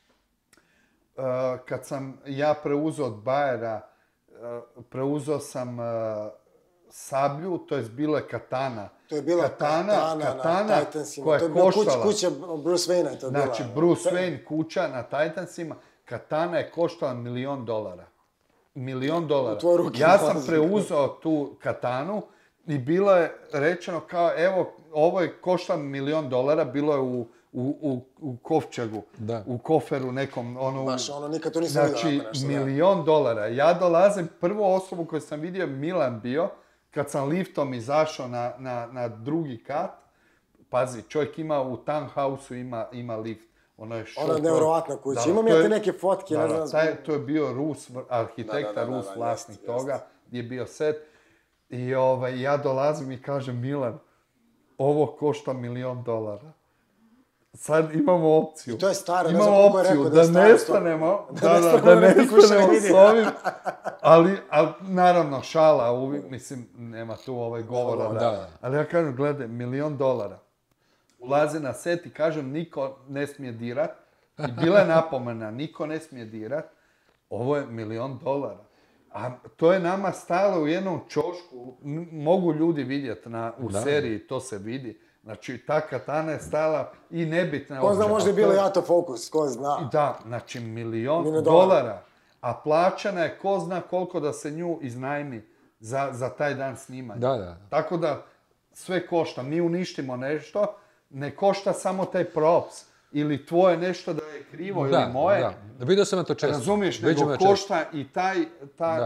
Uh, kad sam ja preuzeo od Bayera, uh, preuzeo sam uh, sablju, to je bilo je katana. To je bila katana, katana, katana na Titansima. koja To je je bila kuć, koštala. kuća Bruce Wayne je to bila. Znači, Bruce Wayne kuća na Titansima, katana je koštala milion dolara. Milion dolara. U tvoje ruke Ja sam dolazi. preuzeo tu katanu i bilo je rečeno kao, evo, ovo je košta milion dolara, bilo je u, u, u, u kovčegu, Da. u koferu nekom, ono... Baš, ono, nikad to nisam vidio. Znači, ovako nešto, da. milion dolara. Ja dolazim, prvu osobu koju sam vidio, Milan bio, kad sam liftom izašao na, na, na drugi kat. Pazi, čovjek ima u townhouse-u ima, ima lift. Ono je šok. Ona je nevjerovatna kuća. Da, Imam to ja je- te neke fotke, da, ne da, znam. taj, to je bio Rus, vr- arhitekta Da, da, da, Rus, da, vlasnik jest, toga, gdje je bio set. I ovaj, ja dolazim i kažem, Milan, ovo košta milion dolara. Sad imamo opciju. I to je staro, ne imamo znam koliko je opciju rekao da da je staro, ne sto- stanemo, da da, ne da, stanemo, da da ne niko više ne stanemo vidi. s ovim, ali, ali naravno šala, uvijek, mislim, nema tu ovaj govora, da. Da. Ali ja kažem, gledaj, milion dolara. Ulaze na set i kažem, niko ne smije dirat. I bila je napomena, niko ne smije dirat. Ovo je milion dolara. A to je nama stalo u jednom čošku, m- mogu ljudi vidjeti na, u Da. seriji, to se vidi. Znači, ta katana je stala i nebitna. Ko zna, uopće, možda je a bilo to jato fokus, ko zna. Da, znači milion Milion dolara. dolara. A plaćana je ko zna koliko da se nju iznajmi za, za taj dan snimanja. Da, da. Tako da sve košta. Mi uništimo nešto, ne košta samo taj props. Ili tvoje nešto da je krivo Da, ili moje. da. Vidio sam ja to često. Razumiješ, Viđam nego ja često. košta i taj, ta, Da.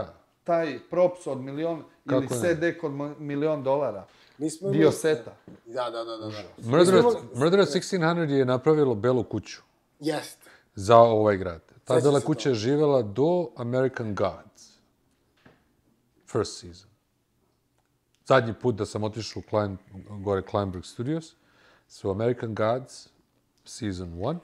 taj props od milion ili Kako ne? C D kod milion dolara. Mi smo Dio seta. Da, da, da, da. da. Murder, Mi smo at- Murder at šesnaest stotina je napravilo Belu kuću Jeste. za ovaj grad. Ta Sećam Bela se kuća je živjela do American Gods. First season. Zadnji put da sam otišao u Klein, gore Kleinberg Studios su American Gods season one.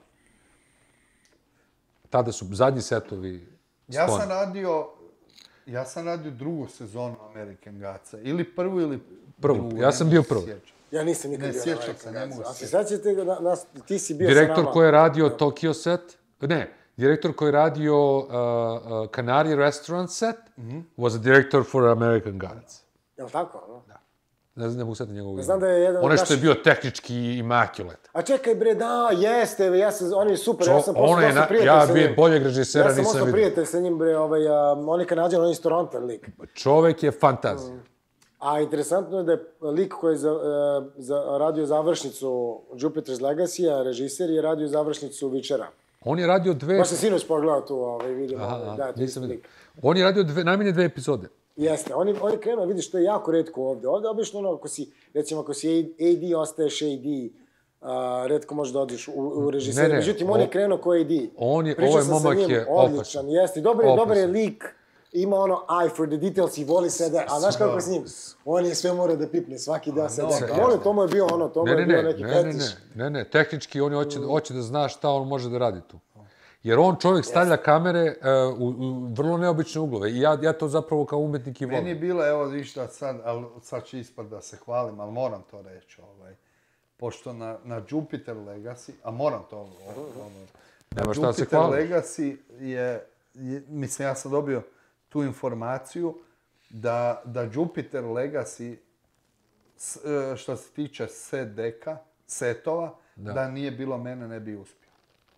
Tada su zadnji setovi Ja skloni. sam radio, ja sam radio drugu sezonu American Godsa. Ili prvu ili Prvu. drugu. Ja ne sam mogu bio se prvi. sjećati. Ja nisam nikad Ne, bio sjećam na American se, ne Gods. mogu A se se sećate da nas, ti si bio sa Direktor nama. koji je radio Tokyo set, ne, direktor koji je radio uh, uh, Canary restaurant set, was a director for American Gods. Jel' tako? No? Ne znam, ne mogu sad njegovog Znam da je jedan od Onaj što je naših- bio tehnički immaculate. A čekaj bre, da, jeste, ja sam, on je super, Čo, ja sam postao ono je dosta na, prijatelj ja sa bio njim. boljeg režisera Ja sam nisam ostao vidio. prijatelj sa njim, bre, ovaj, a, on je Kanadjan, on je iz Toronto lik. Čovek je fantazija. A interesantno je da je lik koji je za, e, za, radio završnicu Jupiter's Legacy, a režiser je radio završnicu Witchera. On je radio dve... Baš sam sinoć pogledao tu ovaj, vidio. Aha, ovaj, aha, da, to nisam isti vidio. lik. On je radio dve, najmanje dve epizode. Jeste, on je, on je krenuo, vidiš, to je jako retko ovde. Ovde obično ono, ako si, recimo, ako si A D, ostaješ A D, uh, retko možeš da odiš u, u režisere. Ne, ne, Međutim, on o- je krenuo ko A D. On je- Pričao ovaj sam sa momak njim, je odličan, opasan. jeste. Dobar je, dobar je Opasan. lik, ima ono eye for the details i voli sve da... A znaš kako s njim? On je sve mora da pipne, svaki deo se deka. da. Molim, to mu je bio ono, to mu Ne, je ne, bio ne, neki ne, ne, fetiš. ne, ne, ne, tehnički on je hoće, hoće da zna šta on može da radi tu. Jer on čovjek stavlja kamere uh, u, u vrlo neobične uglove i ja, ja to zapravo kao umetnik i Meni je volim. bilo, evo viš da sad, ali sad će ispad da se hvalim, ali moram to reći, ovaj. Pošto na, na Jupiter Legacy, a moram to, ovo, ovo, na Nema šta da se Jupiter hvališ. Legacy je, je, mislim, ja sam dobio tu informaciju da, da Jupiter Legacy, s- e, što se tiče set deka, setova, Da. da. nije bilo mene, ne bi uspio.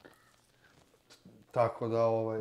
Tako da, ovaj,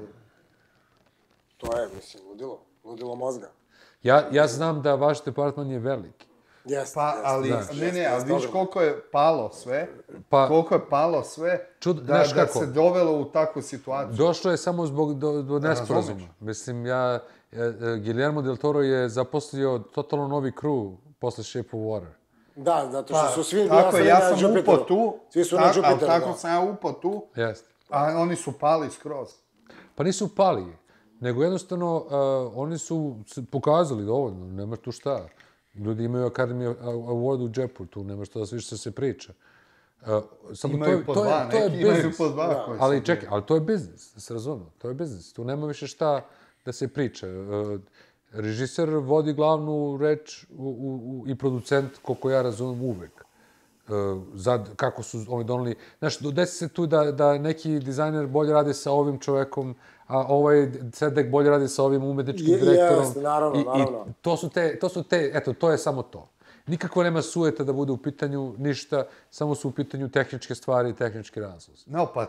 To je, mislim, ludilo. Ludilo mozga. Ja, ja znam da vaš departman je veliki. Jeste, pa, jeste, ali, jeste, ne, jeste, ne, ali jeste, vidiš ogromno. koliko je palo sve, Pa- koliko je palo sve, Čud- da, znaš da kako? se dovelo u takvu situaciju. Došlo je samo zbog do, do nesporazuma. razumeš. Mislim, ja, e, e, Guillermo del Toro je zaposlio totalno novi crew posle Shape of Water. Da, zato što Pa, su svi tako glasali je, ja na sam Jupiteru. upao tu, Svi su na tak- ali Jupiteru, tako da. sam ja upao tu, Jeste. a oni su pali skroz. Pa nisu pali, nego jednostavno uh, oni su se pokazali dovoljno, nema tu šta. Ljudi imaju Academy Award u džepu, tu nema što da više se, se priča. Uh, samo Imaju to, po to dva, je, to je neki imaju biznis. po dva koji Ali su čekaj, bili. ali to je biznis, da se razumemo, to je biznis. Tu nema više šta da se priča. Uh, režiser vodi glavnu reč u, u, u, i producent, koliko ja razumem, uvek. Uh, zad, kako su oni doneli... Znaš, desi se tu da, da neki dizajner bolje radi sa ovim čovekom, a ovaj sedek bolje radi sa ovim umetničkim Je- direktorom. jeste, naravno, I, naravno. I to su te, to su te, eto, to je samo to. Nikako nema sujeta da bude u pitanju ništa, samo su u pitanju tehničke stvari i tehnički razlozi. No, pa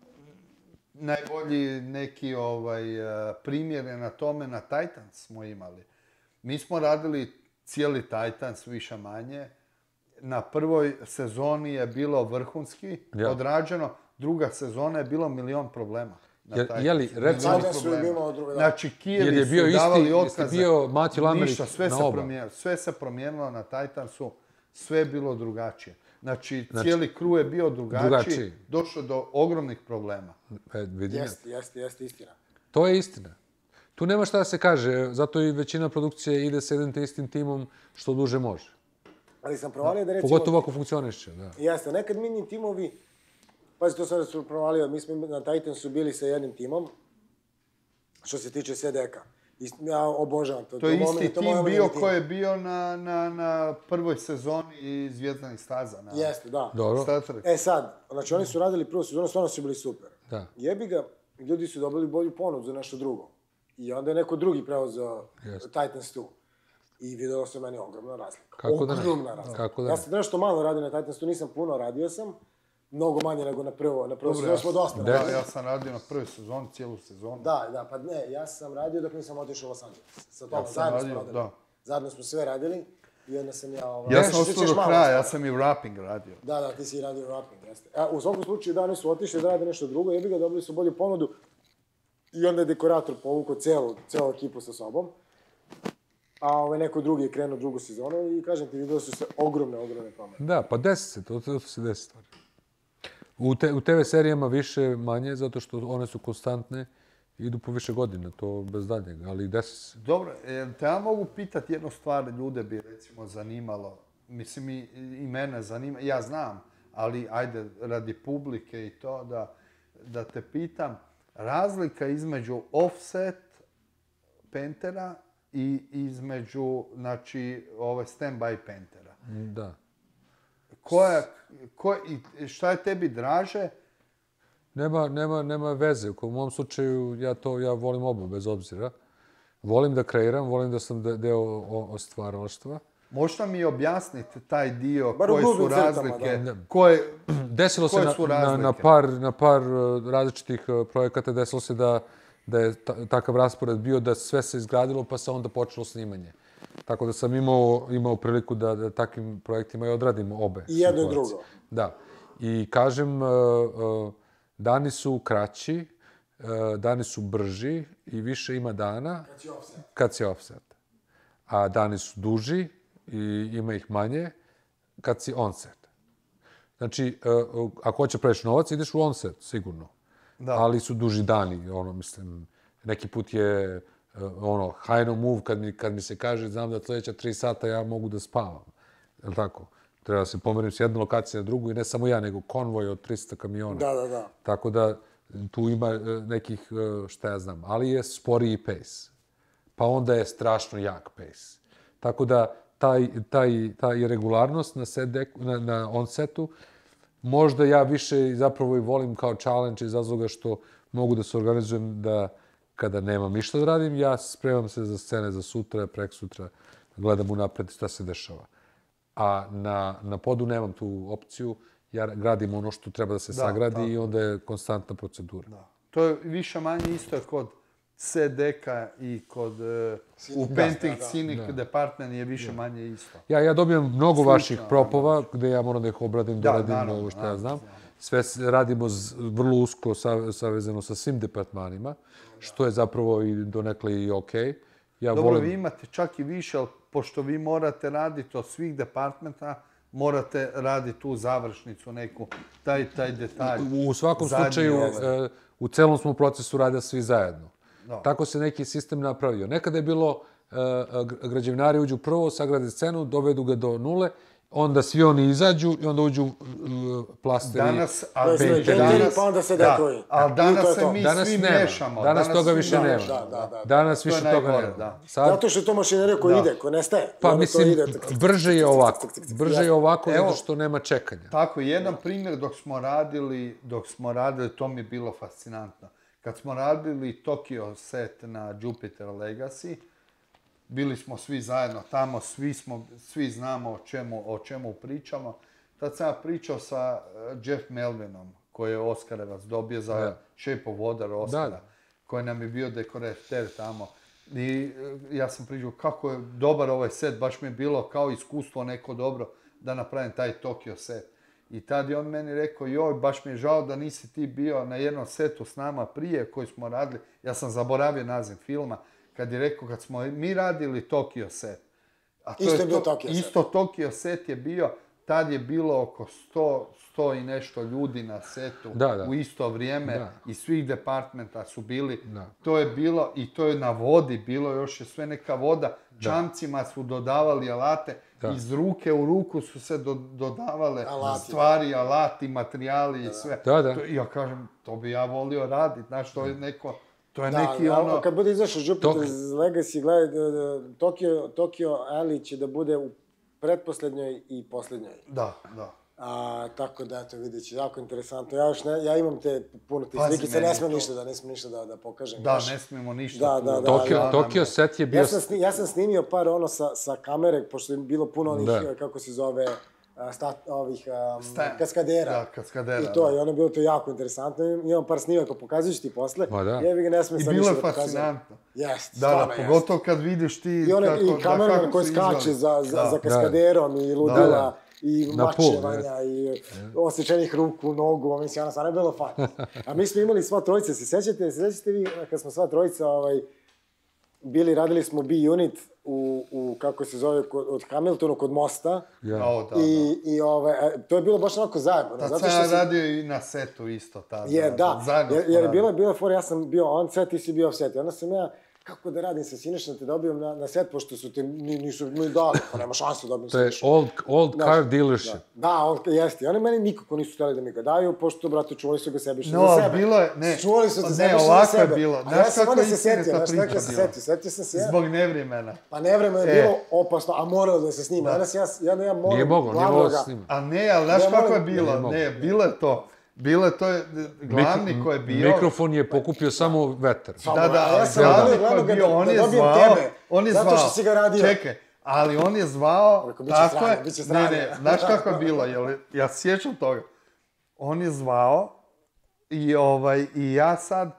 najbolji neki ovaj, eh, primjer je na tome, na Titans smo imali. Mi smo radili cijeli Titans, više manje. Na prvoj sezoni je bilo vrhunski Ja. odrađeno, druga sezona je bilo milion problema. na Jer- Titansu. je li, recimo- Milion Titans je problema. imao druga- da. Znači, Jer Kijevi je bio su isti- davali jeste otkaze. bio Matthew Lamerick Ništa, sve na se oba. promijenilo. Sve se promijenilo na Titansu, sve je bilo drugačije. Znači, Znači, cijeli crew je bio drugačiji, drugačiji. došlo do ogromnih problema. E, vidim. Jeste, jeste, jeste istina. To je istina. Tu nema šta da se kaže, zato i većina produkcije ide sa jednim te istim timom što duže može. Ali sam provalio da recimo... Pogotovo ako funkcioniše, da. Jeste, nekad mini timovi, pazi, to sam su provalio, mi smo na Titansu bili sa jednim timom, što se tiče S D K. I ja obožavam to. To je moj isti omiljeni- tim moj omiljeni bio tim. koji je bio na, na, na prvoj sezoni Zvjezdanih staza. Na Jeste, da. Dobro. Star Trek. E sad, znači oni su radili prvu sezonu, stvarno su bili super. Da. Jebi ga, ljudi su dobili bolju ponudu za nešto drugo. I onda je neko drugi preuzeo Jeste. Titans dva. I videlo se meni ogromna razlika. Kako da ne? ogromna razlika. Kako da Ja ne? sam nešto malo radio na Titans dva, nisam puno, radio sam. Mnogo manje nego na prvo. Na prvo sezonu smo dosta Da, radili. ja sam radio na prvoj sezoni, cijelu sezonu. Da, da, pa ne, ja sam radio dok nisam otišao u Los Angeles. Sa tobom, sam zajedno radio, smo radili. da. Zajedno smo sve radili i onda sam ja... Ovaj, Ja Nešto sam se ostao sjećaš do malo kraja, toga. ja sam i rapping radio. Da, da, ti si radio rapping, jeste. A, u svakom slučaju, da, oni su otišli da rade nešto drugo, jebi ga, dobili su bolju ponudu i onda je dekorator povukao celu, celu ekipu sa sobom. a ovaj neko drugi je krenuo drugu sezonu i kažem ti, vidio su se ogromne, ogromne promene. Da, pa desi se, to, to se desi stvari. U, te, u te ve serijama više manje, zato što one su konstantne, idu po više godina, to bez daljnjeg, ali desi se. Dobro, te ja mogu pitati jednu stvar, ljude bi recimo zanimalo, mislim i, i mene zanima, ja znam, ali ajde radi publike i to da, da te pitam, razlika između offset Pentera i između, znači, ove stand-by Pentera. Da. Koja, ko, i šta je tebi draže? Nema, nema, nema veze. U mom slučaju ja to ja volim oba, bez obzira. Volim da kreiram, volim da sam deo stvaralaštva. Možda mi objasniti taj dio, Bar u koje su grubim crtama, razlike? da. Koje, Desilo se koje na, su na, razlike? na par, na par uh, različitih uh, projekata, desilo se da, da je ta, takav raspored bio da sve se izgradilo pa se onda počelo snimanje. Tako da sam imao, imao priliku da, da takvim projektima i odradim obe. I jedno i situacije. drugo. Da. I kažem, uh, uh, dani su kraći, uh, dani su brži i više ima dana Kad si offset. kad si offset. A dani su duži i ima ih manje kad si onset. Znači, uh, ako hoće preći novac, ideš u onset, sigurno. Da. Ali su duži dani, ono, mislim, neki put je uh, ono, high no move, kad mi, kad mi se kaže, znam da sljedeća tri sata ja mogu da spavam. Je li tako? Treba da se pomerim s jedne lokacije na drugu i ne samo ja, nego konvoj od tristo kamiona. Da, da, da. Tako da tu ima uh, nekih, uh, šta ja znam, ali je sporiji pace. Pa onda je strašno jak pace. Tako da taj, taj, taj regularnost na, set deku, na, na onsetu, možda ja više zapravo i volim kao challenge iz razloga što mogu da se organizujem da kada nemam ništa da radim, ja spremam se za scene za sutra, prek sutra, gledam unapred šta se dešava. A na, na podu nemam tu opciju, ja gradim ono što treba da se Da, sagradi tako. i onda je konstantna procedura. Da. To je više manje isto je kod C D-ka i kod uh, u Da, painting da, da. scenic Da. department je više manje isto. Ja, ja dobijem mnogo Slično, vaših propova gde ja moram da ih obradim, Da, doradim naravno, ovo što ja naravno, znam. naravno. Sve s- radimo z, vrlo usko sa, savezano sa svim departmanima, što je zapravo i donekle i okej. Ja Dobro, volim... vi imate čak i više, ali pošto vi morate raditi od svih departmenta, morate raditi tu završnicu neku, taj, taj detalj. U svakom Zadnji slučaju, ovaj. e, u celom smo procesu rada svi zajedno. Da. Tako se neki sistem napravio. Nekada je bilo, e, gra- građevinari uđu prvo, sagrade scenu, dovedu ga do nule, onda svi oni izađu i onda uđu e, plasteri. Danas, To a je sve vidite, painteri, danas- pa onda se da, dekoji. ali I to je danas se to. mi Danas svi nema. miješamo. Danas toga svi više nema. miješamo, Da, da, da. Danas To je više toga najgore, nema. da. Sad, Zato što je to mašinerija koja Da. ide, koja nestaje. I pa onda to mislim, ide. brže je ovako. Brže je ovako Evo. zato što nema čekanja. Tako, jedan primjer dok smo radili, dok smo radili, to mi je bilo fascinantno. Kad smo radili Tokyo set na Jupiter Legacy, bili smo svi zajedno tamo, svi, smo, svi znamo o čemu, o čemu pričamo. Tad sam ja pričao sa eh, Jeff Melvinom, koji je Oskarevac dobio za Da. Shape of Water Oscara, Da. koji nam je bio dekorater tamo. I eh, ja sam pričao kako je dobar ovaj set, baš mi je bilo kao iskustvo neko dobro da napravim taj Tokyo set. I tad je on meni rekao, joj, baš mi je žao da nisi ti bio na jednom setu s nama prije koji smo radili. Ja sam zaboravio naziv filma. Kad je rekao, kad smo mi radili Tokyo set. A to Isto je bio to- Tokyo set. Isto Tokyo set je bio, tad je bilo oko sto, sto i nešto ljudi na setu Da, da. u isto vrijeme Da. i svih departmenta su bili. Da. To je bilo, i to je na vodi bilo, još je sve neka voda. Čamcima su dodavali alate, Da. iz ruke u ruku su se do- dodavale Alati. stvari, alati, materijali i sve. Da, da. To, ja kažem, to bi ja volio raditi, znaš, to je neko, to je Da, neki a- ono... a kad bude izašao Jupiter Tok- Legacy, gledaj, d- d- Tokyo, Tokyo Alley će da bude u pretposlednjoj i poslednjoj. Da, da. A, tako da, eto, vidjet će, jako interesantno. Ja, još ne, ja imam te puno te Pazi, slikice, meni ne je smem to- ništa da, ne smem ništa da, da pokažem. Da, još. ne smijemo ništa. Da, tu. da, da, Tokyo, da, Tokyo set je bio... Ja sam, sni, ja sam snimio par ono sa, sa kamere, pošto je bilo puno onih, Da. kako se zove, a, stat, ovih um, Sta- kaskadera. Da, kaskadera, I to, da. i ono je bilo to jako interesantno. Imam par snimaka, pokazat ću ti posle. Ma da. Ja ga ne smem I sad bilo ništa je da pokazujem. fascinantno. Jest, Da, da, stvarno jest. pogotovo kad vidiš ti I, one, kako, i da, kameraman kako koji su skače izveli. za, za, Da. za kaskaderom i ludila. Da. I Na pol, mačevanja i osjećanih ruku, nogu, mislim, ono stvarno je bilo fan. A mi smo imali sva trojica, se sećate, se sećate vi kad smo sva trojica ovaj, bili, radili smo B-unit u u, u kako se zove, kod, od Hamiltonu kod mosta. Ja. O, da, da. I, i ove, to je bilo baš onako zajebano. Tad zato sam što ja se- radio i na setu isto tada. Je, da, Zajedno jer, smo jer je radili. bilo, bilo for, ja sam bio on set, ti si bio off set. I onda sam ja, kako da radim sa Sinišom, te dobijem na, na set, pošto su te, ni- nisu mi dali, pa nema šanse da dobijem To je Sinišu. old, old Znaš, car dealership. Da, da on, jeste. I oni meni nikako nisu htjeli da mi ga daju, pošto, brate, čuvali su ga sebiše No, za sebe. bilo je, ne. Čuvali su Pa se ne, sebiše za ovako je sebe. bilo. A Znaš ja sam kako onda je se istinita setio, znaš priča kako se bila? setio, setio sam se ja. Zbog nevremena. Pa nevreme je E. bilo opasno, a moralo da se snima. Onda sam ja, ja, ja moram Nije moglo, nije moglo da se snima. A ne, ali znaš Ja kako je moram- bilo? Ne mogu. Ne, bilo je to. Bilo je to, je, glavni Mikro- ko je bio... Mikrofon je pokupio samo vetar. Da, da, A ja ali sam glavni radio ko je glavnoga bio, da- on da je dobijem zvao... tebe, On je zato zvao. što si ga radio. Čekaj, ali on je zvao, Rekao, biće tako sranje, je... biće Ne, sranje. ne, znaš kako je bilo, jel, ja se sjećam toga. On je zvao i, ovaj, i ja sad...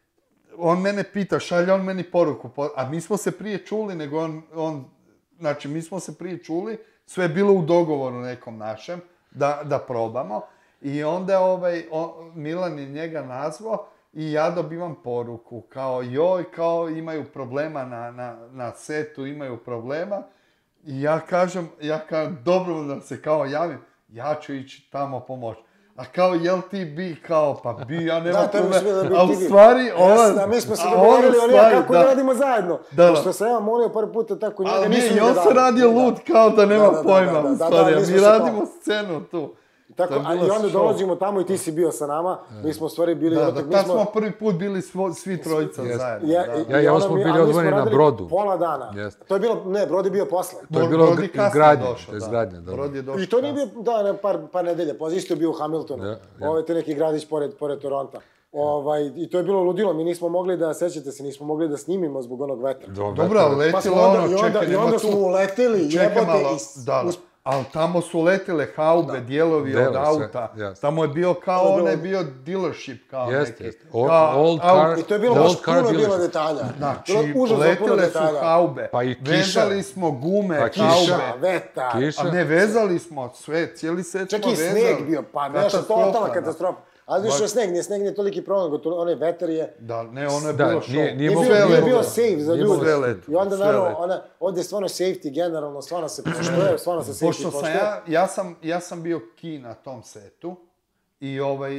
On mene pita, šalje on meni poruku, po- a mi smo se prije čuli, nego on, on... Znači, mi smo se prije čuli, sve je bilo u dogovoru nekom našem, da, da probamo. I onda ovaj, on, Milan je njega nazvao i ja dobivam poruku, kao joj, kao imaju problema na, na, na setu, imaju problema. I ja kažem, ja kažem, dobro da se kao javim, ja ću ići tamo pomoći. A kao, jel ti bi, kao, pa bi, ja nema Da, to mi problema. sve da bi A u ti bi. stvari, ova... Jasno, a mi smo se a dogovorili, on u on i ja stvari, kako da. da radimo zajedno. Da, da. Pošto sam ja molio par puta tako njega, Ali nisu ne, mi i ga on se dali. radio Da, da. lud kao da nema Da, da, da, pojma da, u da, stvari, da, a mi mi smo se radimo kao- scenu tu. Tako, To je a i bilo onda show. dolazimo tamo i ti si bio sa nama. Mi smo u stvari bili... Da, ono, da, kad mi tad smo prvi put bili svo, svi trojica Jeste. zajedno. Ja, da. i- Ja- i ja onda smo mi- bili a mi smo odvojeni na radili brodu. Pola dana. Jeste. To je bilo, ne, brod je bio posle. To je Brod- bilo Brod je kasnije izgradnja, došao, to je da. izgradnja, da. Brod je došao I to nije kasnije. bio, da, ne, par, par nedelja, pa isto je bio u Hamiltonu. Ja, ja. Ovo je to neki gradić pored, pored Toronta. Ovaj, I to je bilo ludilo, mi nismo mogli da, sećate se, nismo mogli da snimimo zbog onog vetra. Dobro, ali Pa smo letilo onda, ono, i onda, čekaj, i nema onda tu. smo uleteli, Čekaj jebote, malo, i s- da, da. us- Ali tamo su letile haube, dijelovi Delo, od sve, auta. jasno. Tamo je bio kao, To je bilo- onaj bio dealership kao Jeste, neki. jeste. Old- Kao old aut- car- I to je bilo Da, baš old car puno je bilo dealership. detalja. Znači, Bilo je užasno puno letile su detalja. haube. Pa i kiša. Vezali smo gume, Pa kiša. Kiša, haube. vetar. Kiša. A ne, vezali smo sve, cijeli set Čak smo i vezali. sneg bio, pa nešto, Katastrofa, totalna da. katastrofa. Ali više je sneg, nije sneg, nije toliki problem, gotovo onaj vetar je... Da, ne, ono je Da, bilo nije- show. nije Nije moglo- bio, Sve nije leto. bio safe za Nije ljude. sve leto, I onda sve naravno, leto. ona, ovdje je stvarno safety generalno, stvarno se poštuje, stvarno se safety Pošto sam poštuje. ja, ja sam, ja sam bio key na tom setu i ovaj,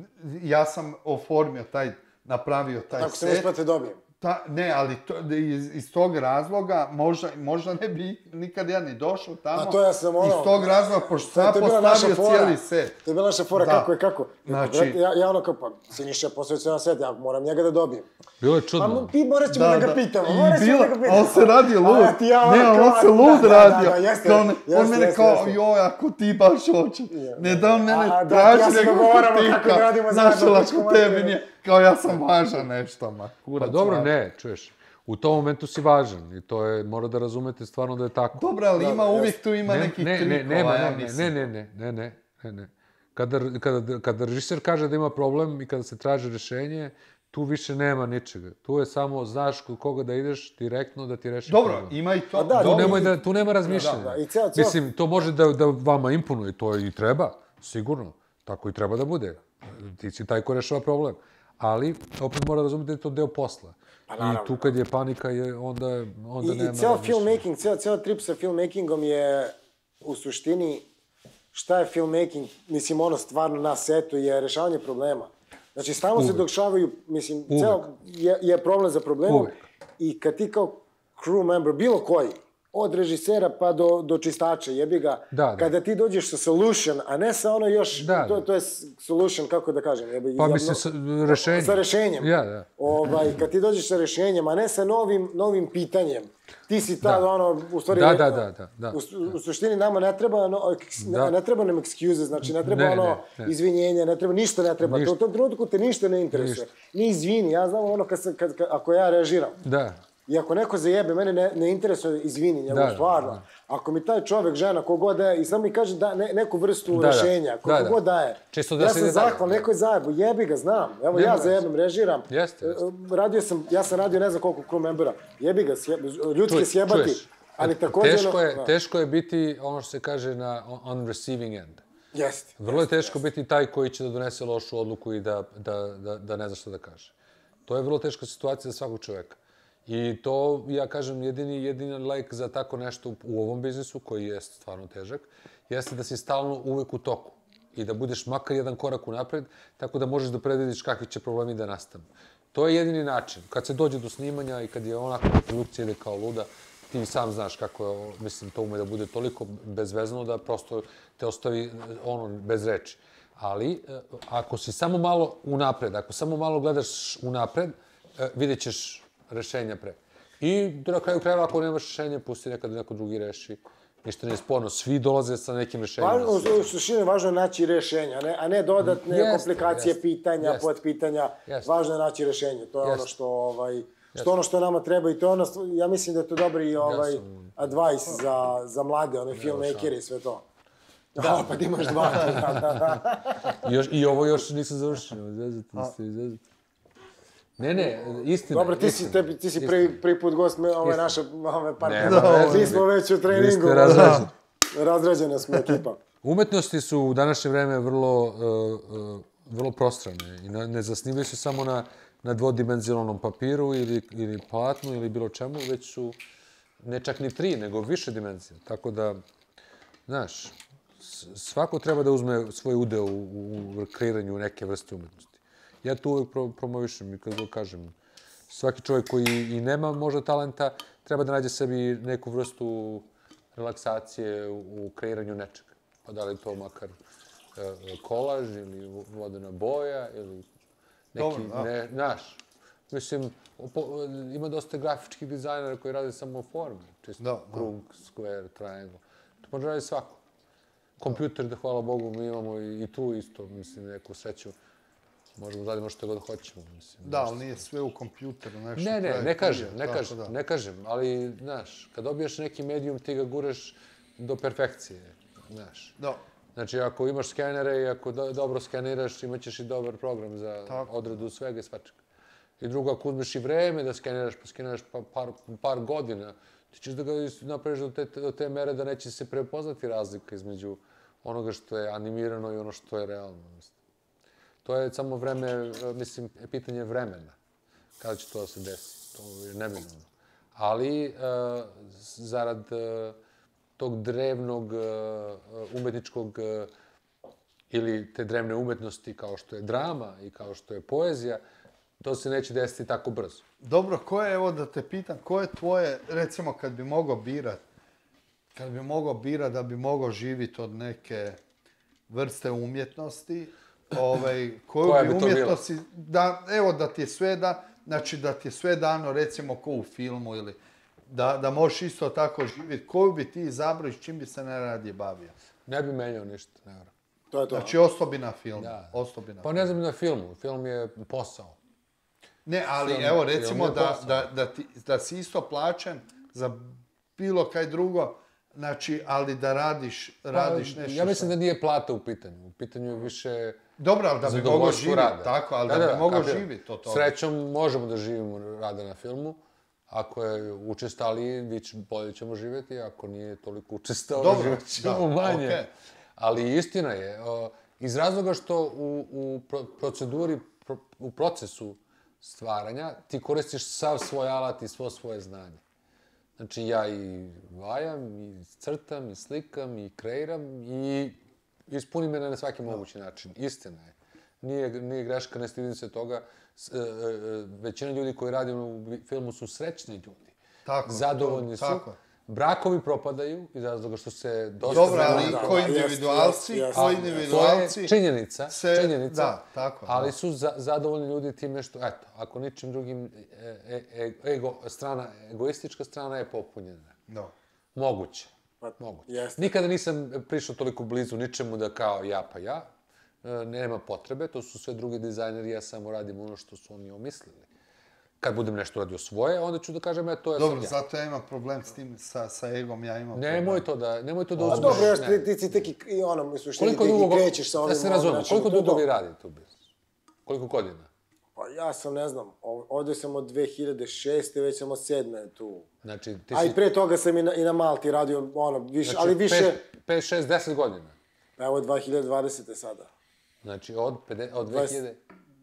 ja sam oformio taj, napravio taj Tako se set. uspete dobijem. Ta, ne, ali to, iz, iz tog razloga možda, možda ne bi nikad ja ni došao tamo. A to ja sam ono- Iz tog razloga, pošto sam ja To je bila naša postavio fora. cijeli set. To je bila naša fora Da. kako je, kako. Znači- Znači... Ja, ja ono kao, pa Siniša postoji cijel set, ja moram njega da dobijem. Bilo je Pa čudno. ti morat ćemo da, ga pitamo, morat I ćemo bilo, da ga a pitamo. on se radi lud. A ti ja ono ne, on kao, se lud da, da, radio. Da, da, jeste, Kao on, on jeste, mene jeste, kao, jeste. joj, ako ti baš hoće. Ne da on mene A, da, traži, ja se nego dogovaramo ti kako kao, da radimo znaš, zajedno, ali pičku ako tebi materinu. nije, kao ja sam važan nešto, ma kurac. Pa dobro, važan. ne, čuješ. U tom momentu si važan i to je, mora da razumete stvarno da je tako. Dobro, ali Da, ima da, uvijek jeste. tu ima Ne- nekih ne, ne, trikova, nema, ja ne, ne, mislim. ne, ne, ne, ne, ne, ne. Kada, kada, kada režiser kaže da ima problem i kada se traži rješenje, tu više nema ničega. Tu je samo, znaš kod koga da ideš direktno da ti reši Dobro, problem. ima i to. Pa da, Tu, dobro. nemoj da, tu nema razmišljanja. Da, da, i ceo- ceo- Mislim, to može da, da vama imponuje, to i treba, sigurno. Tako i treba da bude. Ti si taj ko rešava problem. Ali, opet mora razumjeti da je to deo posla. I tu kad je panika, je, onda, onda I, nema i ceo razmišljanja. filmmaking, ceo, ceo trip sa filmmakingom je u suštini šta je filmmaking, mislim ono stvarno na setu je rešavanje problema. Znači stalno se dešavaju, mislim, Uvek. ceo je, je problem za problemom Uvek. i kad ti kao crew member, bilo koji, od režisera pa do, do čistača, jebi ga, Da, da. kada ti dođeš sa solution, a ne sa ono još, Da, to, da. to je solution, kako da kažem, jebi, Pa ja mislim, mno- sa, rešenje. Sa rešenjem. Ja, da. Ovaj, kad ti dođeš sa rešenjem, a ne sa novim, novim pitanjem. Ti si ta, Da. ono, u stvari... Da, da, da, da, da. U, su- u suštini nama ne treba, no, eks- Da. ne, ne treba nam excuse, znači ne treba Ne, ono, ne, ne. izvinjenja, ne treba, ništa ne treba. Ništa. To, u tom trenutku te ništa ne interesuje. Ni izvini, ja znam ono, kad, sam, kad, kad, ako ja režiram, Da. i ako neko zajebe, mene ne, ne interesuje izvini, nego Da, stvarno. da. Ako mi taj čovek, žena, kogod daje, i samo mi kaže da, ne, neku vrstu Da, da. rešenja, koliko Da, da. god daje. Čisto da ja se sam ide dalje. zahvalan, neko je zajebu, jebi ga, znam. Evo Nema ja veze. zajebem, režiram. Jeste, jeste. E, Radio sam, ja sam radio ne znam koliko crew membera. Jebi ga, sjeb, ljudski Čuj- sjebati. čuješ, Ali također... teško je, ono- teško je biti, ono što se kaže, na on, on receiving end. Jeste. Vrlo je teško biti taj koji će da donese lošu odluku i da, da, da, da ne zna što da kaže. To je vrlo teška situacija za svakog čoveka. I to, ja kažem, jedini, jedini lek za tako nešto u ovom biznisu, koji je stvarno težak, jeste da si stalno uvek u toku i da budeš makar jedan korak unapred, tako da možeš da predvidiš kakvi će problemi da nastanu. To je jedini način. Kad se dođe do snimanja i kad je onako produkcija ide kao luda, ti sam znaš kako je, mislim, to ume da bude toliko bezvezno da prosto te ostavi ono, bez reči. Ali, ako si samo malo unapred, ako samo malo gledaš unapred, vidjet ćeš rešenja pre. I na kraju krajeva, ako nemaš rešenje, pusti nekada neko drugi reši. Ništa nije sporno, svi dolaze sa nekim rešenjima. U suštini važno je naći rešenja, a ne dodatne komplikacije, pitanja, podpitanja. Važno je naći rešenje. To je ono što što ono što nama treba i to je ono, ja mislim da je to dobri advice za mlade, one filmmakere i sve to. Da, pa ti imaš dva. I ovo još nisam završio, izvezati, ste izvezati. Ne, ne, istina. Dobro, ti si prvi put gost ove naše partije. Mi smo već u treningu. Razrađena smo ekipa. Umetnosti su u današnje vreme vrlo vrlo prostrane i ne zasnivaju se samo na na dvodimenzionalnom papiru ili platnu ili bilo čemu, već su ne čak ni tri, nego više dimenzije. Tako da, znaš, svako treba da uzme svoj udeo u kreiranju neke vrste umetnosti. Ja tu uvek promovišem i kada kažem, svaki čovjek koji i nema možda talenta, treba da nađe sebi neku vrstu relaksacije u kreiranju nečega. Pa da li to makar kolaž ili vodena boja ili neki, ne, znaš. Mislim, ima dosta grafičkih dizajnera koji rade samo forme. Čisto krug, square, triangle. To može raditi svako. Kompjuter, da hvala Bogu, mi imamo i tu isto, mislim, neku sreću. Možemo da radimo što god hoćemo, mislim. Da, ali nije sve u kompjuteru, nešto. Ne, ne, ne kažem, ne kažem, ne kažem, ali, znaš, kad dobiješ neki medijum, ti ga gureš do perfekcije, znaš. Da. Znači, ako imaš skenere i ako dobro skeniraš, imat ćeš i dobar program za odradu svega i svačega. I drugo, ako uzmeš i vreme da skeniraš, pa skeniraš par godina, ti ćeš da ga napraviš do te mere da neće se prepoznati razlika između onoga što je animirano i ono što je realno. To je samo vreme, mislim, pitanje vremena. Kada će to da se desi? To je neminovno. Ali, zarad tog drevnog umetničkog ili te drevne umetnosti kao što je drama i kao što je poezija, to se neće desiti tako brzo. Dobro, ko je, evo da te pitam, ko je tvoje, recimo kad bi mogao birat, kad bi mogao birat da bi mogao živjeti od neke vrste umjetnosti, koju bi umjetnosti, evo da ti je sve da, znači da ti je sve dano, recimo ko u filmu ili da možeš isto tako živjeti, koju bi ti izabrao i s čim bi se najradije bavio? Ne bi menjao ništa, ne vjerujem. To je to. Znači, ostao bi na filmu. Pa ne znam na filmu, film je posao. Ne, ali evo recimo da si isto plaćen za bilo kaj drugo, znači, ali da radiš nešto. Ja mislim da nije plata u pitanju, u pitanju je više... Dobro, ali da bi mogao živjeti, tako, ali da bi mogao živjeti od toga. Srećom možemo da živimo rada na filmu. Ako je učestaliji, bolje ćemo živjeti, ako nije toliko učestalo, živjet ćemo manje. Ali istina je, iz razloga što u proceduri, u procesu stvaranja, ti koristiš sav svoj alat i svo svoje znanje. Znači, ja i vajam, i crtam, i slikam, i kreiram, i ispunim me na svaki mogući način. Istina je. Nije greška, ne stidim se toga. Većina ljudi koji radi u filmu su srećni ljudi. Zadovoljni su. Brakovi propadaju iz razloga što se dosta... Dobro, ali ko individualci, ko individualci... To je činjenica, činjenica, ali su zadovoljni ljudi time što, eto, ako ničim drugim, strana, egoistička strana je popunjena. Moguće. Nikada nisam prišao toliko blizu ničemu da kao ja pa ja. Nema potrebe, to su sve drugi dizajneri, ja samo radim ono što su oni omislili. Kad budem nešto radio svoje, onda ću da kažem, e, to je sad ja. Dobro, zato ja imam problem s tim, sa egom, ja imam problem. Nemoj to da, nemoj to da uzmeš. Dobro, još ti si tek i ono, misliš, ti krećeš sa ovim... Da se razumem, koliko dugo vi radite u biznisu? Koliko godina? Pa ja sam, ne znam, ovdje sam od dve hiljade šeste, već sam od sedme tu. Znači, ti si... A i pre toga sam i na Malti radio, ono, više, ali više... pet, šest, deset godina? Evo, dve hiljade dvadesete sada. Znači, od dve hiljade...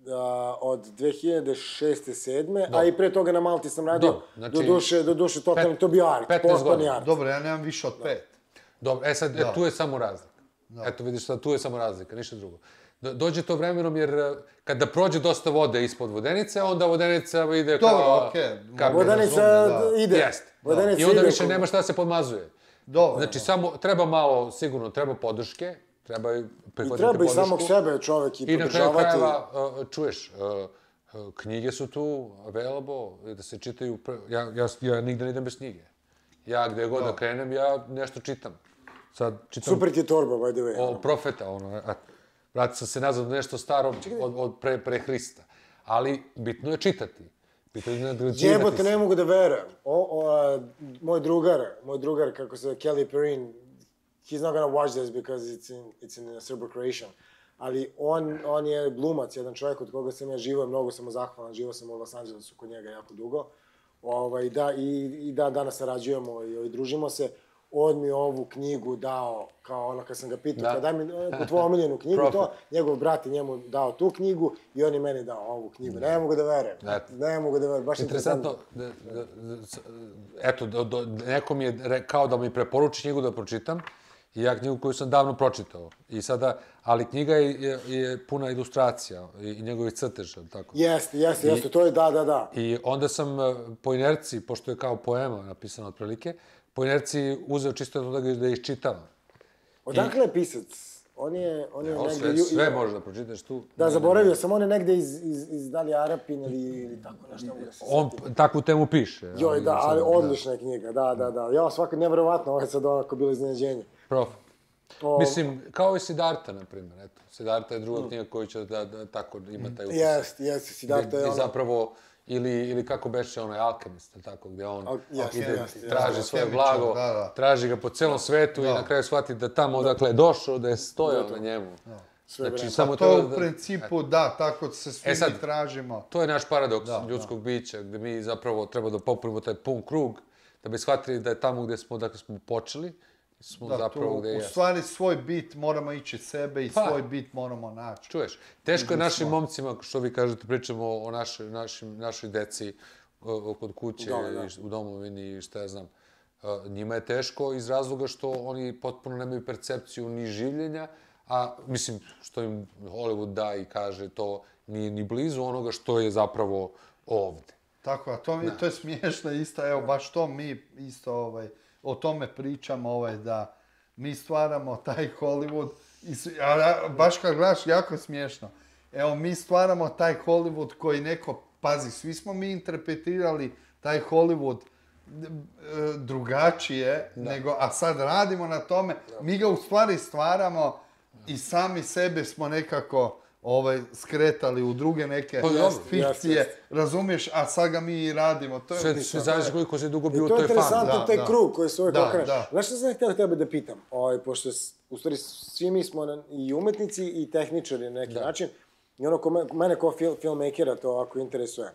a, od dve hiljade šeste sedme, a i pre toga na Malti sam radio, Dobro, znači, do duše, do duše totalno, to bio art, petnaest postani godina. art. Dobro, ja nemam više od pet. Dobro, e sad, e, tu je samo razlika. Eto, vidiš sad, tu je samo razlika, ništa drugo. Do- Dođe to vremenom, jer e, kada prođe dosta vode ispod vodenice, onda vodenica ide kao... Dobro, okej. kako- Vodenica razumem, da. ide. Jeste. Vodenica I onda ide više oko- nema šta se podmazuje. Dobro. Znači, samo, treba malo, sigurno, treba podrške, treba I prihvatiti treba i podršku. samog sebe čovek i I na kraju podržavati. krajeva, uh, čuješ, uh, uh, knjige su tu, available, da se čitaju, pr- ja, ja, ja nigde ne idem bez knjige. Ja gde god da krenem, ja nešto čitam. Sad čitam Super ti je torba, by the way. o profeta, ono, a, vratio sam se nazad na nešto staro od, od pre, pre Hrista. Ali bitno je čitati. Bitno je nagrađivati Jebote, se. ne mogu da verujem. O, o, a, moj drugar, moj drugar, kako se zove, Kelly Perrine, he's not gonna watch this because it's in, it's in Serbo-Croatian. Ali on, on je glumac, jedan čovjek od koga sam ja živao, mnogo sam mu zahvalan, živao sam u Los Angelesu kod njega jako dugo. Ovaj, da, i, i da, danas sarađujemo i, i družimo se. On mi ovu knjigu dao, kao ono kad sam ga pitao, Da. kao daj mi neku tvoju omiljenu knjigu, Prophet. to, njegov brat je njemu dao tu knjigu i on je meni dao ovu knjigu. Ne mogu da verujem. Eto. Ne mogu da verujem, baš Interesantno, da, da, da, s- eto, do, do, neko mi je re- kao da mi preporuči knjigu da pročitam, i ja knjigu koju sam davno pročitao. I sada, ali knjiga je, je, je puna ilustracija i, i njegovih crteža, tako? Jeste, jeste, jeste, to je da, da, da. I onda sam e, po inerciji, pošto je kao poema napisana otprilike, po inerciji uzeo čisto to da ga da iščitavam. Odakle je pisac? On je, on je Evo, negde... sve, ju- sve ju- možeš da pročitaš tu. Da, zaboravio sam, on je negde iz, iz, iz da li Arapin ili, ili tako nešto, ne mogu da se On setim. takvu temu piše. Joj, da, sad, ali odlična je knjiga, da, da, da. Ja, svako, nevjerovatno, ovo je sad onako bilo iznenađenje. Prof. O, Mislim, kao i Siddhartha, na primjer, eto. Siddhartha je druga knjiga koju će da, da tako ima taj utisak. Jest, jest, Siddhartha Gde- je gde ono... zapravo, ili, ili kako beše onaj alkemist, ili tako, gde on Al- jeste, ide, jeste, traži jeste. svoje Alhemičar, blago, da, da. traži ga po celom svetu i na kraju shvati da tamo odakle je došao, da je stojao na njemu. Sve Znači, vreme. samo To treba u da... principu, da, tako se svi E sad- mi tražimo. To je naš paradoks ljudskog bića, gde mi zapravo treba da popunimo taj pun krug, da bi shvatili da je tamo gde smo, dakle smo počeli, smo Da, zapravo tu, gde u jesmo. stvari, svoj bit moramo ići sebe i Pa. svoj bit moramo naći. Čuješ, teško je našim momcima, što vi kažete, pričamo o našoj, našim, našoj deci o, o- kod kuće, Da, da. i š- u domovini i šta ja znam. A, njima je teško iz razloga što oni potpuno nemaju percepciju ni življenja, a mislim, što im Hollywood da i kaže, to nije ni blizu onoga što je zapravo ovde. Tako, a to, mi, to je smiješno isto, evo, baš to mi isto, ovaj, o tome pričamo, ovaj, da mi stvaramo taj Hollywood, i, s- a, a, baš kad gledaš, jako smiješno. Evo, mi stvaramo taj Hollywood koji neko, pazi, svi smo mi interpretirali taj Hollywood d- e, drugačije, nego, a sad radimo na tome, mi ga u stvari stvaramo i sami sebe smo nekako ovaj, skretali u druge neke Pa dobro, fikcije, jeste, razumiješ, a sad ga mi i radimo. To je, Sve, sve zavisi koliko se dugo I bio u to je toj fami. interesantno, Da, taj da. krug koji se uvijek Da, okrene. da. Znaš što sam htio tebe da pitam? Ovaj, pošto, s- u stvari, svi mi smo na- i umetnici i tehničari na neki način. I ono, ko me, mene kao fil, filmmakera to ako interesuje.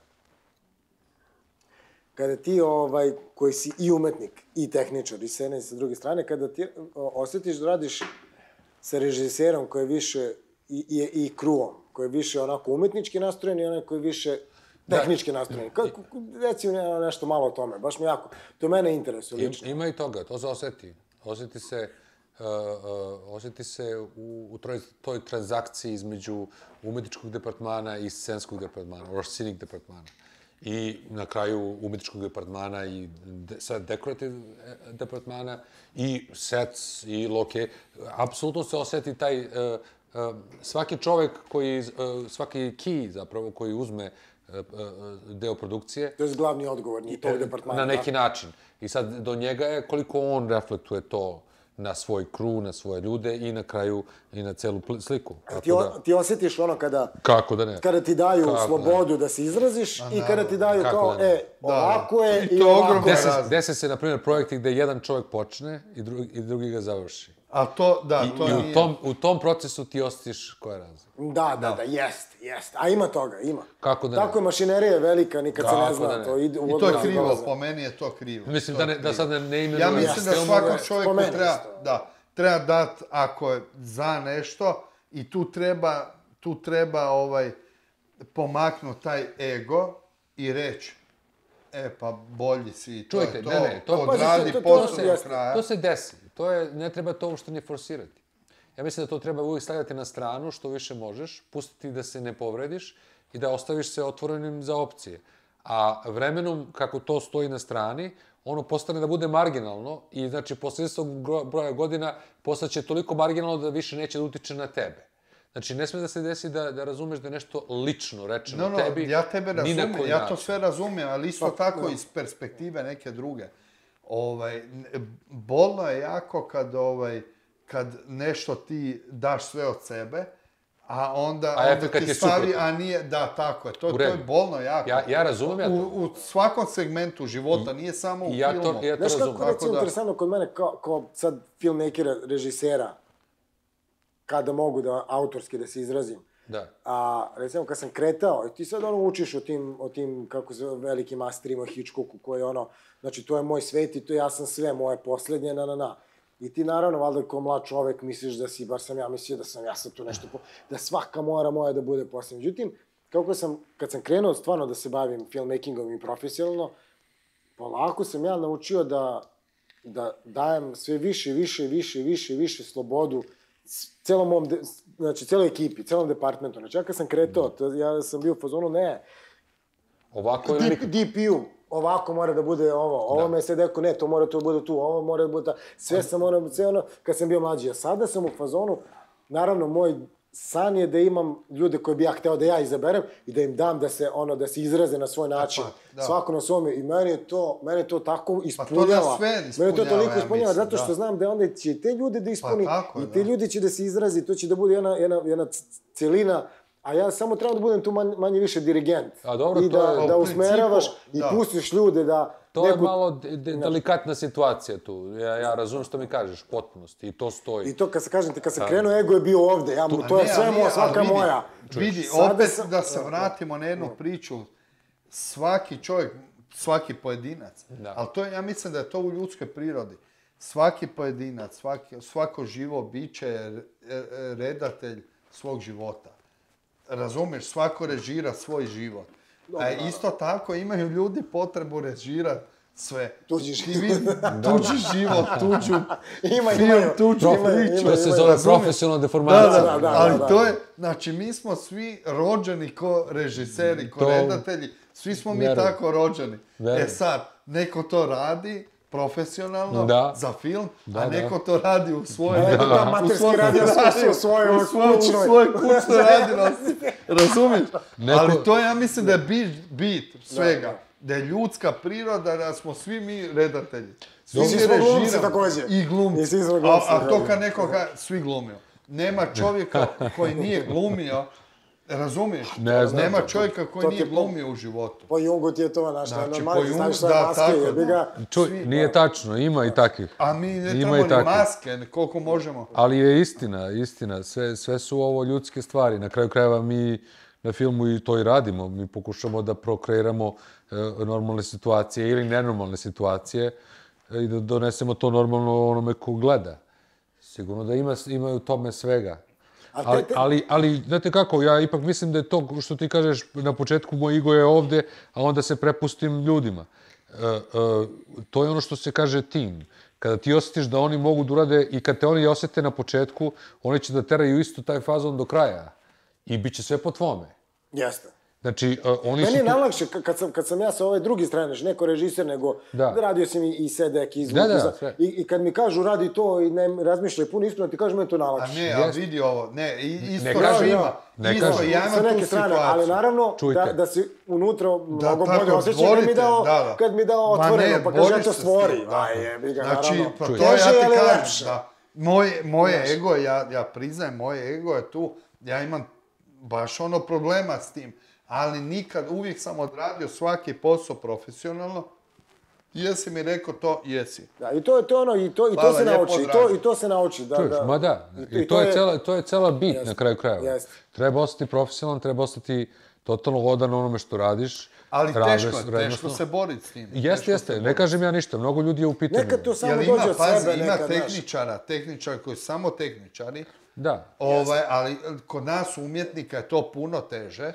Kada ti, ovaj, koji si i umetnik, i tehničar, i s jedne i sa druge strane, kada ti o, osjetiš da radiš sa režiserom koji je više, i, i, i kruom, koji je više onako umetnički nastrojen i onaj koji je više tehnički nastrojen. Kako, reci mi ne- nešto malo o tome, baš mi jako, to mene interesuje Im- lično. Ima i toga, to se osjeti. Osjeti se, uh, uh, osjeti se u, u troj, toj transakciji između umetničkog departmana i scenskog departmana, or scenic departmana. I na kraju umetničkog departmana i de, sad dekorativ departmana i sets i loke. Apsolutno se osjeti taj, uh, uh, svaki čovek koji, uh, svaki key zapravo koji uzme uh, uh, deo produkcije, To je glavni odgovorni tog departmana. na neki način. I sad do njega je koliko on reflektuje to na svoj crew, na svoje ljude i na kraju i na celu pl- sliku. Da. Ti, Tako o, ti osjetiš ono kada, Kako da ne? kada ti daju Kako slobodu da se izraziš i kada ti daju Kako kao, da ne? e, ovako je I i, to je ovako ogromno je. Dese, razlika. dese se, na primjer, projekti gde jedan čovjek počne i drugi, i drugi ga završi. A to, da, I, to i nije... u, tom, u tom procesu ti osjetiš koja je razlika. Da, da, da, jest, jest. A ima toga, ima. Kako da ne? Tako je, mašinerija je velika, nikad se Kako ne zna. da ne? To ide, u I to je odmah krivo, dolaze. po meni je to krivo. Mislim To da, je ne, da krivo. sad ne, ne imenujem Ja mislim da filmove. svakom jest, čovjeku po meni treba, isto. da, treba dat, ako je za nešto, i tu treba, tu treba ovaj, pomaknuti taj ego i reći, e pa bolji si, to Čujte, je to, ne, ne, to- odradi to- to- posao to- do jeste. kraja. To se desi. To je, ne treba to uopšte ni forsirati. Ja mislim da to treba uvijek stavljati na stranu što više možeš, pustiti da se ne povrediš i da ostaviš se otvorenim za opcije. A vremenom, kako to stoji na strani, ono postane da bude marginalno i znači posle istog broja godina postaće toliko marginalno da više neće da utiče na tebe. Znači, ne sme da se desi da, da razumeš da je nešto lično rečeno No, no, tebi. ja tebe ni na razumijem, koji ja to način. sve razumijem, ali isto tako iz perspektive neke druge. Ovaj, n- bolno je jako kad, ovaj, kad nešto ti daš sve od sebe, a onda, A onda efekat ti je stavi, suprotan. a nije, da, tako je, to, U to je redu. bolno jako. Ja, ja razumem ja to. U, u svakom segmentu života, nije samo u I ja filmu. to, ja to Znaš razumem. kako recimo Tako da- interesantno kod mene kao, kao sad filmmakera, režisera, kada mogu da autorski da se izrazim. Da. A recimo kad sam kretao, i ti sad ono učiš o tim, o tim kako se zove, velikim masterima, Hitchcocku, koji je ono, znači to je moj svet i to ja sam sve, moje poslednje, na na na. I ti naravno, valjda kao mlad čovek misliš da si, bar sam ja mislio da sam ja sad tu nešto, po, da svaka mora moja da bude posljednja. Međutim, kako sam, kad sam krenuo stvarno da se bavim filmmakingom i profesionalno, polako sam ja naučio da, da dajem sve više, više, više, više, više slobodu s- celom mom, de, znači celoj ekipi, celom departmentu. Znači ja kad sam kretao, to, ja sam bio u fazonu, ne, Ovako ili D- nikako. D P U, ovako mora da bude ovo, ovo me se rekao, ne, to mora to da bude tu, ovo mora da bude ta, sve sam ono, sve ono, kad sam bio mlađi, a sada sam u fazonu, naravno, moj san je da imam ljude koje bi ja hteo da ja izaberem i da im dam da se ono, da se izraze na svoj način, da. svako na svome, i meni je to, mene to tako nas ispunjava, sve mene to ispunjava, toliko ja ispunjava, mislim, zato što da. znam da onda će i te ljude da ispuni, tako je, i te da. ljudi će da se izrazi, to će da bude jedna, jedna, jedna c- celina, a ja samo trebam da budem tu manje, manje više dirigent. A dobro, I to da, je- da u usmeravaš principu, i da. pustiš ljude da... To je neku- malo de- de- delikatna situacija tu. Ja, ja razumem što mi kažeš, potpunosti, i to stoji. I to kad se kažem ti, kad sam krenuo, ego je bio ovde, ja, mu, to je Ne, sve ali moja, nije, svaka ali vidi, moja. Vidi, Sada opet sam- da se vratimo na jednu priču, svaki čovjek, svaki pojedinac, Da. ali to je, ja mislim da je to u ljudskoj prirodi. Svaki pojedinac, svaki, svako živo biće je re- redatelj svog života. Razumiješ, svako režira svoj život. A isto tako imaju ljudi potrebu režirati sve. Tuđi Ti život. vidi, tuđi život, tuđu Ima, film, imaju. tuđu Imaju, priču. imaju, To se imaju. zove razumiješ? profesionalna Da, deformacija. da, da, da, ali da. to je, znači mi smo svi rođeni ko režiseri, ko To- redatelji, svi smo mi Verujem. tako rođeni. Verujem. E sad, neko to radi profesionalno Da. za film, Da, a da. neko to radi u svojoj... A neko to u amaterski svom radi u radiju, svojoj- svojoj u svojoj- kućnoj. U svojoj kućnoj radinosti, razumiješ? Neko- Ali to ja mislim da je bit, bit svega. Da je ljudska priroda, da smo svi mi redatelji. Svi Svi mi smo glumci režiramo. takođe. I glumci. I svi smo A, glumci, a to da. kad neko kaže, svi glumio. Nema čovjeka koji nije glumio, razumiješ? Ne znam. Nema čovjeka koji To ti nije je po- glumio u životu. Po Jungu ti je to, znaš, Znači, znači, po normalno, Jungu- staviš svoje da, maske, tako, jebi ga. Čuj, Svi- nije tačno, ima i takvih. A mi ne Ima trebamo i ni takvih. maske, koliko možemo. Ali je istina, istina. Sve, sve su ovo ljudske stvari. Na kraju krajeva mi na filmu i to i radimo. Mi pokušamo da prokreiramo e, normalne situacije ili nenormalne situacije e, i da donesemo to normalno onome ko gleda. Sigurno da ima, ima u tome svega. A te- Ali, te- ali, ali, znate kako, ja ipak mislim da je to što ti kažeš na početku moj ego je ovde, a onda se prepustim ljudima. E, e, to je ono što se kaže tim. Kada ti osjetiš da oni mogu da urade i kad te oni osjete na početku, oni će da teraju isto taj fazon do kraja. I bit će sve po tvome. Jeste. Znači, e, oni Meni su je tu... najlakše, ka- kad sam, kad sam ja sa ove druge strane, znači neko režiser, nego Da. radio sam i, i sedek, i zvuk, Da, da, i, za- sve. i, i kad mi kažu radi to i ne razmišljaj puno iskreno, ti kažem, meni to A najlakše. ne, a vidi ovo, ne, i- isto Ne što kažem, ima. ne Isto, kažem. ja sa imam tu neke strane, situaciju. ali naravno Čujte. da, da si unutra mnogo tako, bolje osjećaj kad mi borite, dao, da, da. kad mi dao Ma otvoreno, ne, pa kaže, boriš eto se s stvori. tim, Aj, da. jebi ga, Znači, naravno. pa to Čujte. ja Teže, ti ali kažem, lepše. da. Moje, moje ego, ja, ja priznajem, moje ego je tu, ja imam baš ono problema s tim, ali nikad, uvijek sam odradio svaki posao profesionalno. Jesi mi rekao to, jesi. Da, i to je to ono, i to, i to Hvala, se lijepo nauči, i to, odrađeno. i to se nauči. Da, Čuješ, da. ma da. I, to, je cela, to je cela bit Jeste. na kraju krajeva. Jeste. Treba ostati profesionalan, treba ostati totalno odan onome što radiš. Ali Ravno- teško, je, teško vrednosno. se boriti s tim. Jeste, Teško jeste. se Ne boriti. kažem ja ništa. Mnogo ljudi je u pitanju. Nekad to samo Jel dođe ima, od pazi, sebe, ima nekad, znaš. tehničara, tehničari koji su samo tehničari, Da. ovaj, ali kod nas umjetnika je to puno teže.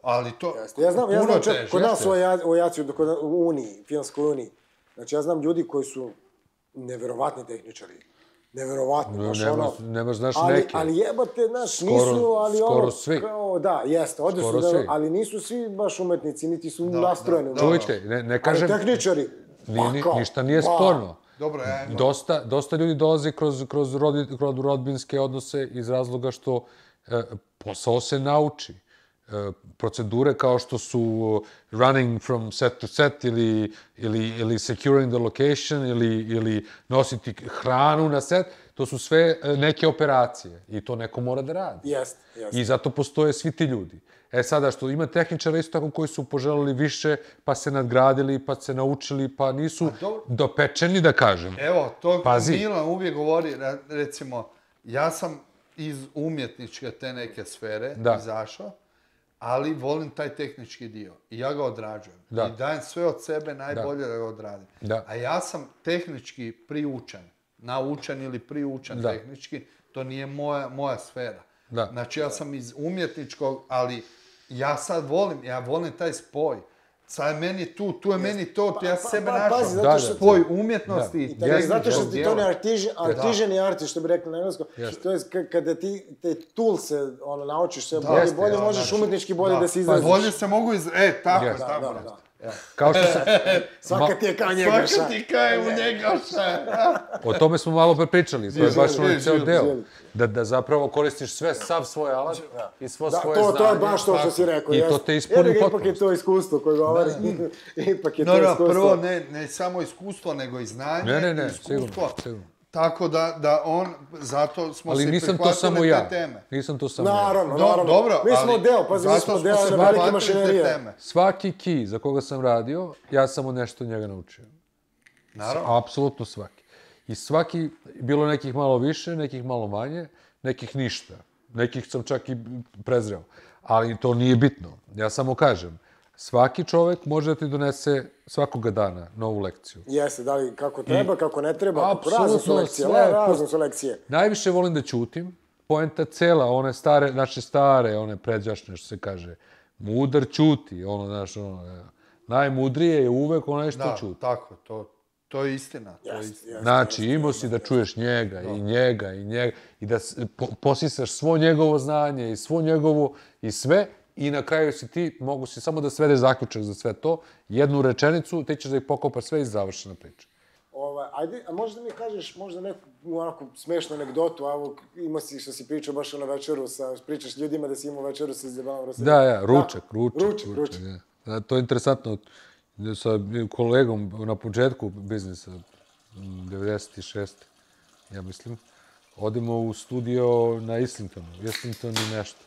Ali to Jeste. Ja znam, ja puno znam čak, teže. kod nas u Aja- u Ajaciju, kod, u Uniji, Filmskoj Uniji, znači ja znam ljudi koji su neverovatni tehničari. Neverovatni, baš Nemaš, ono... nemaš, znaš, ali, neke. ali jebate, znaš, Skoro- nisu, ali skoro ono, svi. kao, da, jeste, ovdje su, Skoro da, svi. ali nisu svi baš umetnici, niti su Da, nastrojeni. da, da. Čujte, ne, ne kažem... Ali tehničari, Nije, ni- pa kao, ništa nije ba. sporno. Dobro, ja imam... Dosta, dosta ljudi dolazi kroz, kroz, rodi, kroz rodbinske odnose iz razloga što e, posao se nauči. E, procedure kao što su running from set to set ili, ili, ili securing the location ili, ili nositi hranu na set, to su sve e, neke operacije i to neko mora da radi. Jeste, jeste. I zato postoje svi ti ljudi. E sada, što ima tehničara isto tako koji su poželeli više, pa se nadgradili, pa se naučili, pa nisu dobro. dopečeni, da kažem. Evo, to Pazi. Milan uvijek govori, re- recimo, ja sam iz umjetničke te neke sfere Da. izašao, ali volim taj tehnički dio i ja ga odrađujem. Da. I dajem sve od sebe najbolje da, ga odradim. Da. A ja sam tehnički priučen, naučen ili priučen Da. tehnički, to nije moja, moja sfera. Da. Znači ja sam iz umjetničkog, ali ja sad volim, ja volim taj spoj. Sad je meni tu, tu je meni to, ja pa- sebe pa- našao. pazi, zato što ti- Spoj umjetnosti Da. i Tako, zato što tehničkog ti to ne dijela. artižan, artižan i artist, što bi rekli na engleskom. Jeste. To je k- kada ti te tool se ono, naučiš sve bolje, Jeste, bolje da, možeš znači, umjetnički bolje da, da. se Pa izraziš. bolje se mogu iz... E, tako, Jeste. Da, tako. da, da. Kao što se, Svaka ti je kao Njegoša. Svaka ti kaj u Njegoša. o tome smo malo pre pričali, to je baš Živjeli, onaj ceo živjeli, deo. živjeli. Da, da zapravo koristiš sve, sav svoj alat i svo Da, svoje to, znanje. to je baš to što si rekao. I to jeste. te ispuni Jer Ipak je potpunosti. to iskustvo koje govori. Ipak je No, to no, iskustvo. prvo ne, ne samo iskustvo, nego i znanje, Ne, ne, ne, i iskustvo. sigurno, sigurno. Tako da, da on, zato smo Ali se nisam to prihvatili samo te ja. teme. Nisam to samo ja. Naravno, Do- naravno. dobro, mi smo ali deo, pazi, mi zato smo smo deo se jedne velike prihvatili te mašinerije. teme. Svaki key za koga sam radio, ja sam od nešto od njega naučio. Naravno. Apsolutno svaki. I svaki, bilo je nekih malo više, nekih malo manje, nekih ništa. Nekih sam čak i prezreo. Ali to nije bitno. Ja samo kažem, svaki čovek može da ti donese svakoga dana novu lekciju. Jeste, da li kako treba, kako ne treba, Apsolutno razne su lekcije, sve, razne su lekcije. Najviše volim da ćutim. Poenta cela, one stare, naše stare, one pređašnje, što se kaže, mudar ćuti, ono, znaš, ono, e, najmudrije je uvek onaj što Da, ćuti. tako, to, to je istina. To je Jeste, istina. jeste. Znači, imao si da čuješ njega i njega i njega i da s- po, posisaš svo njegovo znanje i svo njegovo i sve i na kraju si ti, mogu si samo da svedeš zaključak za sve to, jednu rečenicu, ti ćeš da ih pokopaš sve i završena priča. Ovaj, ajde, a možda mi kažeš možda neku onako smešnu anegdotu, a ovo ima si što si pričao baš ono večeru, sa, pričaš ljudima da si imao večeru sa Zebanom Rosadom. Da, ja, ručak, ručak. Ručak, ručak. Da. Da, to je interesantno. Sa kolegom na početku biznisa, devedeset šeste ja mislim, odemo u studio na Islingtonu, Islington i nešto.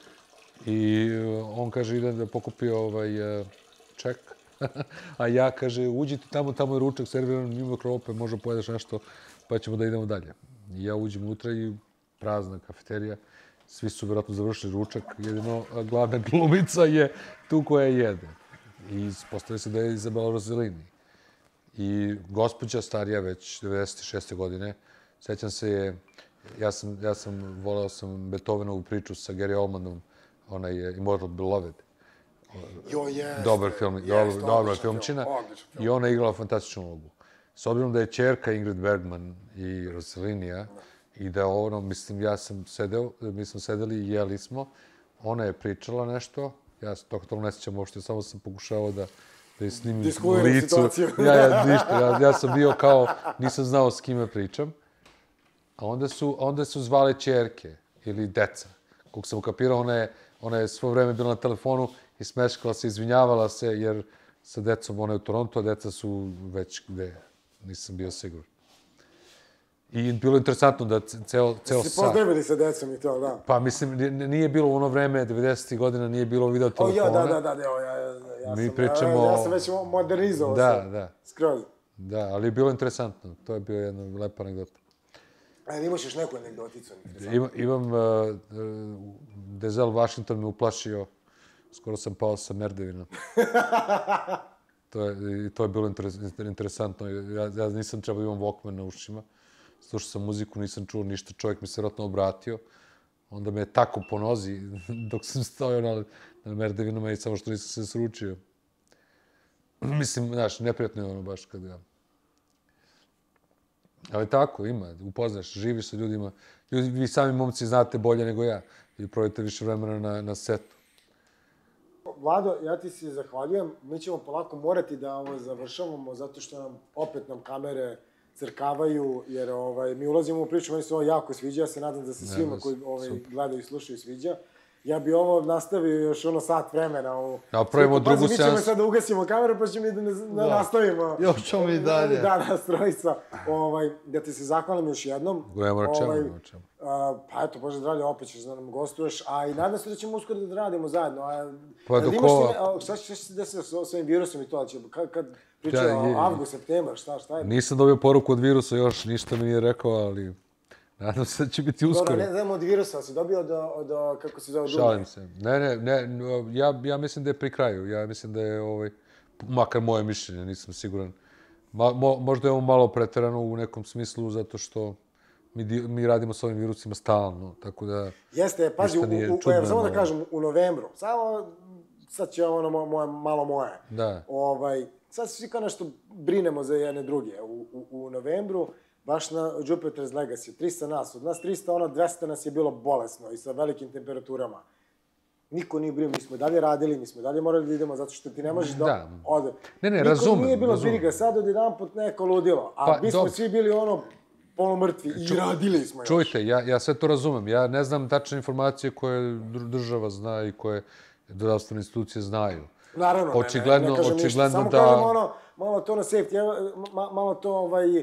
I uh, on kaže, ide da pokupi ovaj uh, ček, a ja kaže, uđi ti tamo, tamo je ručak serviran, mimo krope, možda pojedeš nešto, pa ćemo da idemo dalje. I ja uđem unutra i prazna kafeterija, svi su vjerojatno završili ručak, jedino a, glavna glumica je tu koja jede. I ispostavlja se da je Izabela Rossellini. I gospođa starija već devedeset šeste godine, sećam se je, ja sam, ja sam, voleo sam Beethovenovu priču sa Gary Oldmanom, onaj je Immortal Beloved. Jo, jeste. Dobar film, jeste, dobar, dobra odličan film, filmčina. odličan film. I ona je igrala fantastičnu ulogu. S obzirom da je ćerka Ingrid Bergman i Rossellinija, i da ono, mislim, ja sam sedeo, mi smo sedeli i jeli smo, ona je pričala nešto, ja se toko toga ne sjećam uopšte, samo sam pokušavao da da je snimim Diskuliram licu. situaciju. Ja, ja, ništa, ja, ja sam bio kao, nisam znao s kime pričam. A onda su, onda su zvale ćerke ili deca. Kog sam ukapirao, ona je, ona je svo vreme bila na telefonu i smeškala se, izvinjavala se, jer sa decom, ona je u Toronto, a deca su već gde, nisam bio siguran. I bilo je interesantno da ce- ceo, ceo Si sat... pozdravili sa decom i to, da. Pa mislim, n- nije bilo u ono vreme, devedesetih godina, nije bilo video O, telefona. ja, da, da, da, da, ja, ja, ja, Mi sam, pričamo- ja, ja sam već modernizovao Da, se. da. Skroz. Da, ali je bilo interesantno. To je bio jedna lepa anegdota. Ajde, imaš još neku anegdoticu? Ima, imam, uh, uh, Denzel Washington me uplašio, skoro sam pao sa merdevina. To je, i to je bilo interes, interesantno. Ja, ja nisam trebao da imam Walkman na ušima. Slušao sam muziku, nisam čuo ništa. Čovjek mi se vjerojatno obratio. Onda me je tako po nozi, dok sam stojao na, na merdevinama i samo što nisam se sručio. Mislim, znaš, neprijatno je ono baš kad ga... Ali tako, ima, upoznaš, živiš sa ljudima. Ljudi, vi sami momci znate bolje nego ja. I provedite više vremena na, na setu. Vlado, ja ti se zahvaljujem. Mi ćemo polako morati da ovo završavamo, zato što nam, opet nam kamere crkavaju, jer ovaj, mi ulazimo u priču, meni se ovo jako sviđa, ja se nadam da se svima koji ovaj, gledaju i slušaju sviđa. Ja bi ovo nastavio još ono sat vremena. Ovo. Ja pravimo drugu seansu. Mi ćemo seansu. sad da ugasimo kameru, pa ćemo i da, ne, da nastavimo. Još ćemo i dalje. Da, nas trojica. Ovaj, da ti se zahvalim još jednom. Gledamo na čemu, ovaj, na čemu. A, pa eto, Bože zdravlje, opet ćeš da nam gostuješ, a i nadam se da ćemo uskoro da radimo zajedno. A, Pa dok ova... Šta će se desiti s ovim virusom i to? Će, kad, kad pričaju o avgust, septembar, šta, šta je? Nisam dobio poruku od virusa još, ništa mi nije rekao, ali... Nadam se da će biti uskoro. Dobro, ne znam od virusa, si dobio od, od, od kako se zove, Šalim se. Ne, ne, ne, ja, ja mislim da je pri kraju. Ja mislim da je, ovaj, makar moje mišljenje, nisam siguran. Ma, mo, možda je ovo malo preterano u nekom smislu, zato što mi, mi radimo s ovim virusima stalno, tako da... Jeste, pazi, u, u, evo, samo da kažem, u novembru, samo, sad će ono moje, malo moje. Da. Ovaj, sad svi kao nešto brinemo za jedne druge. U, u, u novembru, baš na Jupiter's Legacy, trista nas, od nas trista, ono dvesta nas je bilo bolesno i sa velikim temperaturama. Niko nije brio, mi smo dalje radili, mi smo dalje morali da idemo, zato što ti ne možeš da, da. ode. Ne, ne, razumem. Niko nije bilo briga, sad od jedan put neko ludilo, a pa, mi smo dob... svi bili ono polumrtvi i Ču, radili smo još. Čujte, ja, ja sve to razumem, ja ne znam tačne informacije koje država zna i koje zdravstvene institucije znaju. Naravno, očigledno, ne, ne, ne kažem očigledno ništa, samo da... kažem ono, malo to na safety, ma, malo to ovaj...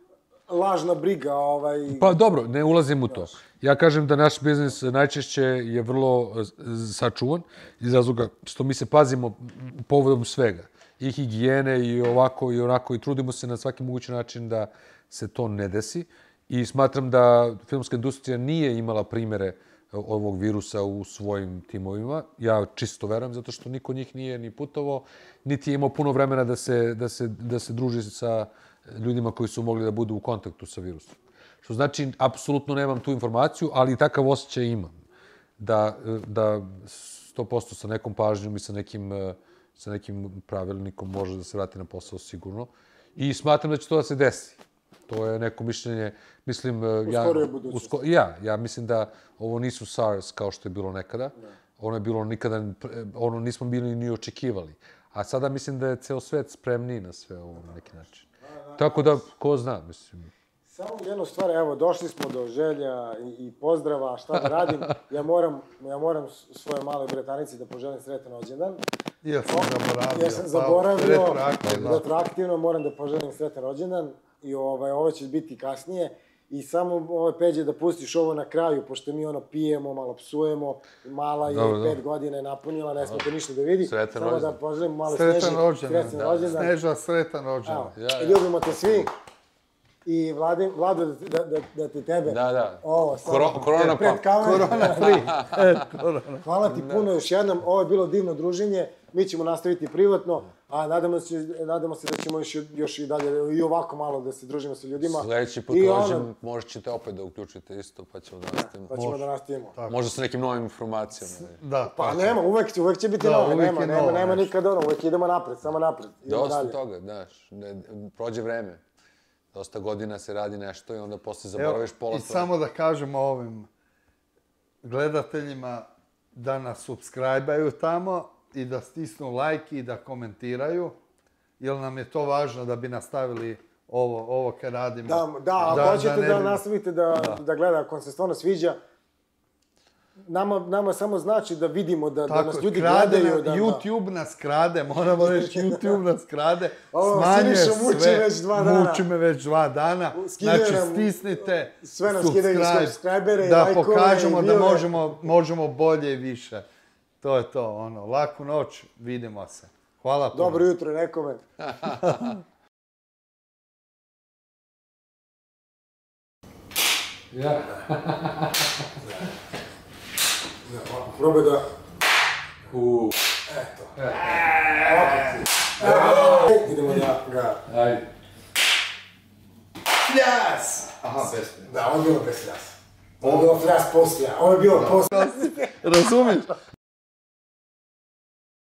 lažna briga, ovaj... Pa dobro, ne ulazim u to. Ja kažem da naš biznis najčešće je vrlo sačuvan iz razloga što mi se pazimo povodom svega. I higijene, i ovako, i onako, i trudimo se na svaki mogući način da se to ne desi. I smatram da filmska industrija nije imala primere ovog virusa u svojim timovima. Ja čisto verujem, zato što niko njih nije ni putovao, niti je imao puno vremena da se, da se, da se druži sa ljudima koji su mogli da budu u kontaktu sa virusom. Što znači, apsolutno nemam tu informaciju, ali takav osjećaj imam. Da, da sto posto sa nekom pažnjom i sa nekim, sa nekim pravilnikom može da se vrati na posao sigurno. I smatram da će to da se desi. To je neko mišljenje, mislim... U ja, skoroj budućnosti. Sko, ja, ja mislim da ovo nisu SARS kao što je bilo nekada. Ne. Ono je bilo nikada, ono nismo bili ni očekivali. A sada mislim da je ceo svet spremniji na sve ovo na neki način. Tako da, ko zna, mislim. Samo jednu stvar, evo, došli smo do želja i, i pozdrava, šta da radim. Ja moram, ja moram svojoj maloj Bretanici da poželim sretan rođendan. Ja sam zaboravio. Ja sam zaboravio. Retroaktivno. Retroaktivno moram da poželim sretan rođendan. I ovaj, ovo će biti kasnije. I samo ove Peđe da pustiš ovo na kraju, pošto mi ono pijemo, malo psujemo. Mala je dobro, pet dobro. Godina je napunila, ne smete ništa da vidi. Sretan samo rođendan. Da poželim malo sretan Sneži. Rođendan. Sretan rođendan. Sneža, sretan rođendan. Ja, ja. Ljubimo te svi. I Vlade, Vlado, da, da, da ti tebe... Da, da. Ovo, Koro, korona pred pa. Korona free. E, korona. Hvala ti puno još jednom. Ovo je bilo divno druženje. Mi ćemo nastaviti privatno, a nadamo se, nadamo se da ćemo još, još i dalje i ovako malo da se družimo sa ljudima. Sljedeći put dođem, ono... možda ćete opet da uključite isto, pa ćemo da nastavimo. Pa ćemo Može. da nastavimo. Tako. Možda sa nekim novim informacijama. Da, pa tako. nema, uvek, uvek će biti da, novo. Nema, nema, novo, nema nikada ono, uvek idemo napred, samo napred. Dosta dalje. Toga, znaš, prođe vreme. Dosta godina se radi nešto i onda posle zaboraviš pola stvari. I samo da kažemo ovim gledateljima da nas subscribe-aju tamo i da stisnu like i da komentiraju, jer nam je to važno da bi nastavili ovo, ovo kad radimo. Da, da, ako da, hoćete da, da nastavite da, da. da gleda, ako vam se stvarno sviđa, nama, nama samo znači da vidimo da, tako, da nas ljudi krade gledaju. Da, da, YouTube nas krade, moramo reći, YouTube nas krade. Ovo, smanjuje sve, muči već dva dana. Muči me već dva dana. Skidaju znači, nam, stisnite sve nam skidaju subscribere, da lajkove, pokažemo i da možemo, možemo bolje i više. To je to, ono, laku noć, vidimo se. Hvala puno. Dobro jutro nekome. Ja. Probaj da... Uuu. Eto. Eto. Idemo da ga... Ajde. Fljas! Aha, bez fljas. Da, ovo je bilo bez fljas. Ovo je bilo fljas poslija. Ovo je bilo poslija. Razumiješ?